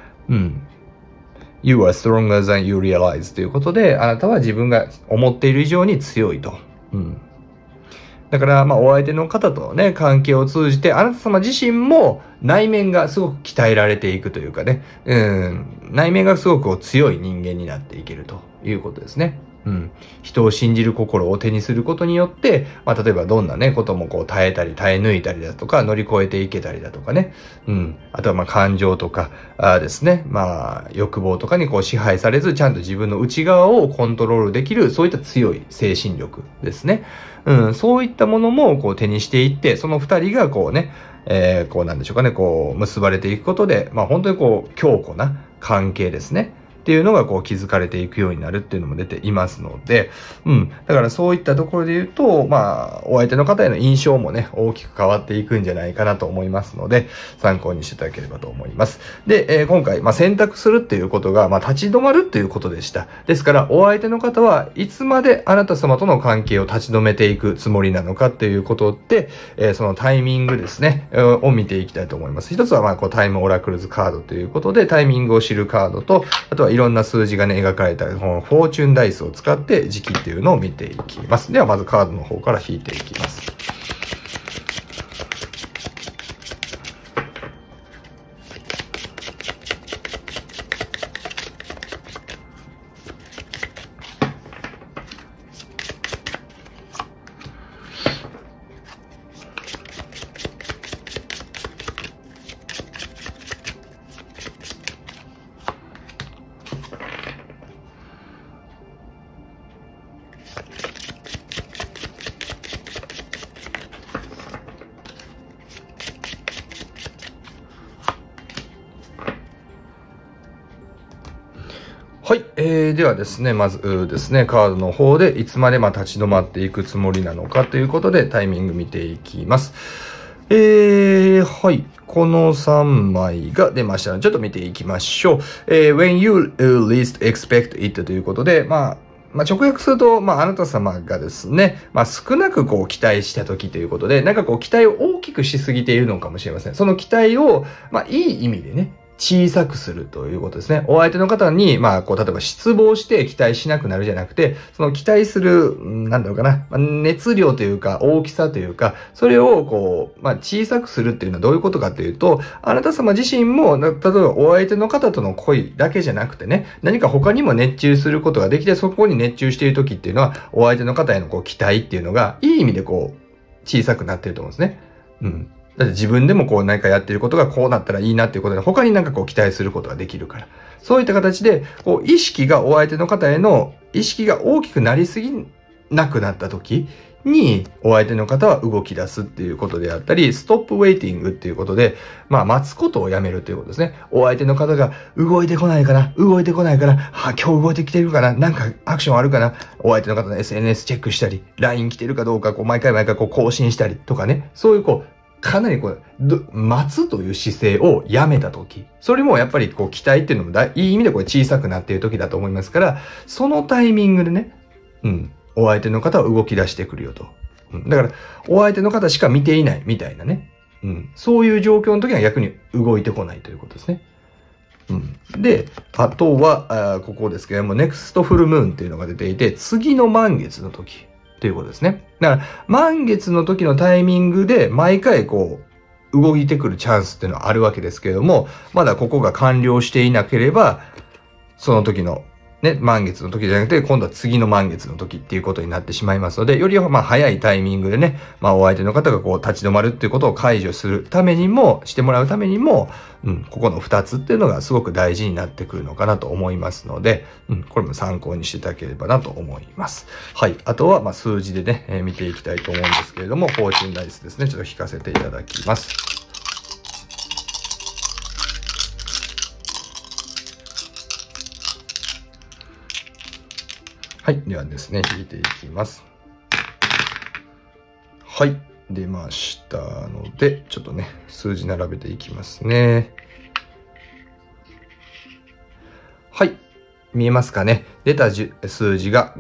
。You are stronger than you realize ということで、あなたは自分が思っている以上に強いと。だから、お相手の方とね、関係を通じて、あなた様自身も内面がすごく鍛えられていくというかね、内面がすごく強い人間になっていけるということですね。人を信じる心を手にすることによって、例えばどんなね、ことも耐えたり、耐え抜いたりだとか、乗り越えていけたりだとかね。あとは感情とか、ですね。欲望とかに支配されず、ちゃんと自分の内側をコントロールできる、そういった強い精神力ですね。そういったものも手にしていって、その二人がなんでしょうかね、結ばれていくことで、本当に強固な関係ですね。っていうのが築かれていくようになるっていうのも出ていますので、だからそういったところで言うと、お相手の方への印象もね、大きく変わっていくんじゃないかなと思いますので、参考にしていただければと思います。で、今回、選択するっていうことが、立ち止まるっていうことでした。ですから、お相手の方はいつまであなた様との関係を立ち止めていくつもりなのかっていうことで、そのタイミングですね、を見ていきたいと思います。一つは、タイムオラクルズカードということで、タイミングを知るカードと、あとはいろんな数字がね、描かれた、このフォーチュンダイスを使って時期っていうのを見ていきます。では、まずカードの方から引いていきます。 はい。ではですね、まずですね、カードの方でいつまで立ち止まっていくつもりなのかということでタイミング見ていきます。はい。この3枚が出ましたので、ちょっと見ていきましょう。when you least expect it ということで、直訳すると、あなた様がですね、少なく期待した時ということで、期待を大きくしすぎているのかもしれません。その期待を、いい意味でね、小さくするということですね。お相手の方に、例えば失望して期待しなくなるじゃなくて、その期待する、熱量というか、大きさというか、それを小さくするっていうのはどういうことかというと、あなた様自身も、例えばお相手の方との恋だけじゃなくてね、何か他にも熱中することができて、そこに熱中している時っていうのは、お相手の方への期待っていうのが、いい意味で小さくなっていると思うんですね。だって自分でも何かやってることがこうなったらいいなっていうことで、他に期待することができるから。そういった形で、意識がお相手の方への意識が大きくなりすぎなくなった時に、お相手の方は動き出すっていうことであったり、ストップウェイティングっていうことで、待つことをやめるということですね。お相手の方が動いてこないかな、今日動いてきてるかな、なんかアクションあるかな、お相手の方の SNS チェックしたり、LINE 来てるかどうか、毎回更新したりとかね、そういうかなり待つという姿勢をやめたとき、それもやっぱり期待っていうのもいい意味で小さくなっているときだと思いますから、そのタイミングでね、お相手の方は動き出してくるよと。だから、お相手の方しか見ていないみたいなね。そういう状況の時は逆に動いてこないということですね。で、あとは、ここですけれども、ネクストフルムーンっていうのが出ていて、次の満月の時。ということですね。だから、満月の時のタイミングで毎回動いてくるチャンスっていうのはあるわけですけれども、まだここが完了していなければ、その時のね、満月の時じゃなくて、今度は次の満月の時っていうことになってしまいますので、より早いタイミングでね、お相手の方が立ち止まるっていうことを解除するためにも、してもらうためにも、ここの2つっていうのがすごく大事になってくるのかなと思いますので、これも参考にしていただければなと思います。はい。あとは、数字でね、見ていきたいと思うんですけれども、フォーチュンダイスですね、ちょっと引かせていただきます。はい。ではですね、引いていきます。はい。出ましたので、ちょっとね、数字並べていきますね。はい。見えますかね。出た数字が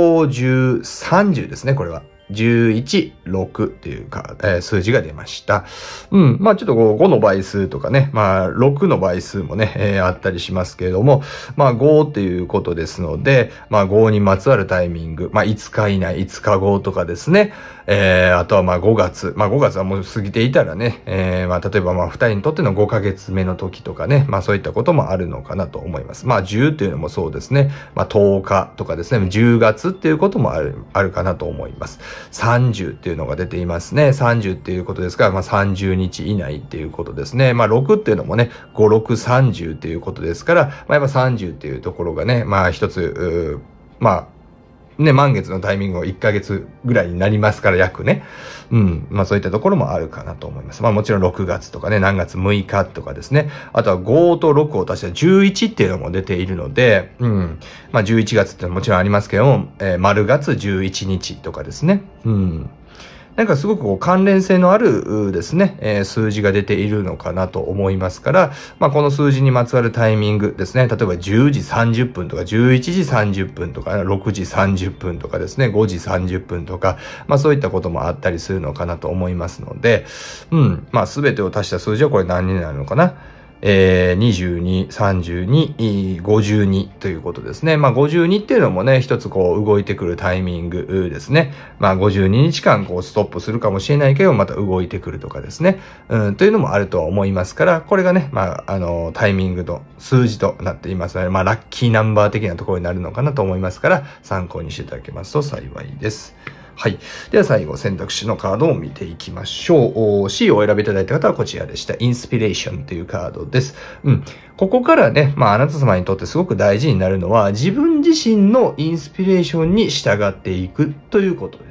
5、10、30ですね、これは。11、6っていうか、数字が出ました。ちょっと5の倍数とかね、6の倍数もね、あったりしますけれども、5っていうことですので、5にまつわるタイミング、5日以内、5日後とかですね、あとは5月、5月はもう過ぎていたらね、例えば2人にとっての5ヶ月目の時とかね、そういったこともあるのかなと思います。10っていうのもそうですね、10日とかですね、10月っていうこともあるかなと思います。30っていうのが出ていますね。30っていうことですから、30日以内っていうことですね。6っていうのもね、5、6、30っていうことですから、やっぱ30っていうところがね、一つ、満月のタイミングが1ヶ月ぐらいになりますから、約ね。そういったところもあるかなと思います。もちろん6月とかね、何月6日とかですね。あとは5と6を足した11っていうのも出ているので、11月ってもちろんありますけども、丸月11日とかですね。すごく関連性のあるですね、数字が出ているのかなと思いますから、この数字にまつわるタイミングですね、例えば10時30分とか11時30分とか6時30分とかですね、5時30分とか、そういったこともあったりするのかなと思いますので、すべてを足した数字はこれ何になるのかな。22、32、52ということですね。52っていうのもね、一つ動いてくるタイミングですね。52日間ストップするかもしれないけど、また動いてくるとかですね。というのもあるとは思いますから、これがね、タイミングと数字となっていますので、ラッキーナンバー的なところになるのかなと思いますから、参考にしていただけますと幸いです。はい。では最後、選択肢のカードを見ていきましょう。C をお選びいただいた方はこちらでした。インスピレーションというカードです。ここからね、あなた様にとってすごく大事になるのは、自分自身のインスピレーションに従っていくということです。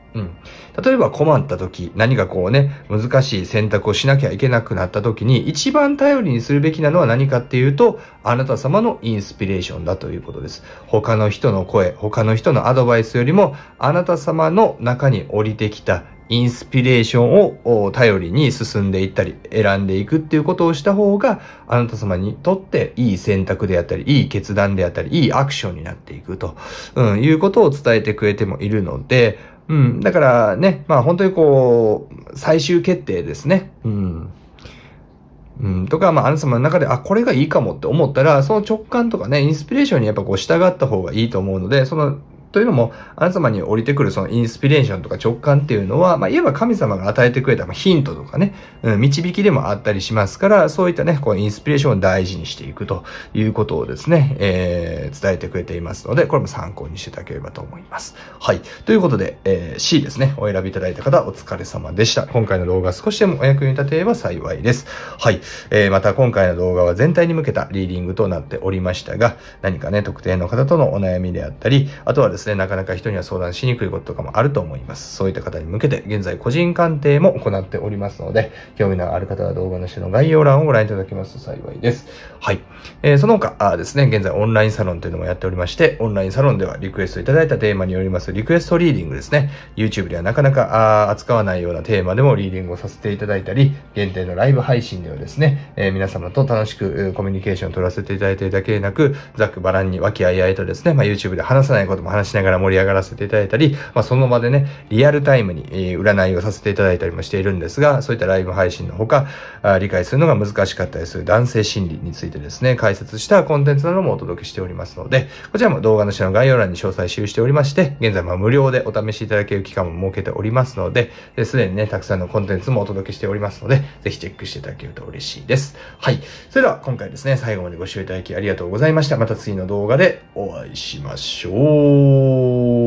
例えば困った時、何かこうね、難しい選択をしなきゃいけなくなった時に、一番頼りにするべきなのは何かっていうと、あなた様のインスピレーションだということです。他の人の声、他の人のアドバイスよりも、あなた様の中に降りてきたインスピレーションを頼りに進んでいったり、選んでいくっていうことをした方が、あなた様にとっていい選択であったり、いい決断であったり、いいアクションになっていくと、いうことを伝えてくれてもいるので、だからね、本当にこう、最終決定ですね。とか、あなた様の中で、これがいいかもって思ったら、その直感とかね、インスピレーションにやっぱこう従った方がいいと思うので、というのも、あなた様に降りてくるそのインスピレーションとか直感っていうのは、いわば神様が与えてくれたヒントとかね、導きでもあったりしますから、そういったね、こうインスピレーションを大事にしていくということをですね、伝えてくれていますので、これも参考にしていただければと思います。はい。ということで、C ですね、お選びいただいた方、お疲れ様でした。今回の動画少しでもお役に立てれば幸いです。はい。また今回の動画は全体に向けたリーディングとなっておりましたが、何かね、特定の方とのお悩みであったり、あとはですね、なかなか人には相談しにくいこととかもあると思います。そういった方に向けて、現在個人鑑定も行っておりますので、興味のある方は動画の下の概要欄をご覧いただけますと幸いです。はい。その他ですね、現在オンラインサロンというのもやっておりまして、オンラインサロンではリクエストいただいたテーマによりますリクエストリーディングですね。YouTube ではなかなか扱わないようなテーマでもリーディングをさせていただいたり、限定のライブ配信ではですね、皆様と楽しくコミュニケーションを取らせていただいているだけでなく、ざっくばらんに和気あいあいとですね、YouTube で話さないことも話しながら盛り上がらせていただいたり、その場でね、リアルタイムに占いをさせていただいたりもしているんですが、そういったライブ配信のほか、理解するのが難しかったりする男性心理についてですね、解説したコンテンツなどもお届けしておりますので、こちらも動画の下の概要欄に詳細記しておりまして、現在無料でお試しいただける期間も設けておりますので、すでにね、たくさんのコンテンツもお届けしておりますので、ぜひチェックしていただけると嬉しいです。はい。それでは今回ですね、最後までご視聴いただきありがとうございました。また次の動画でお会いしましょう。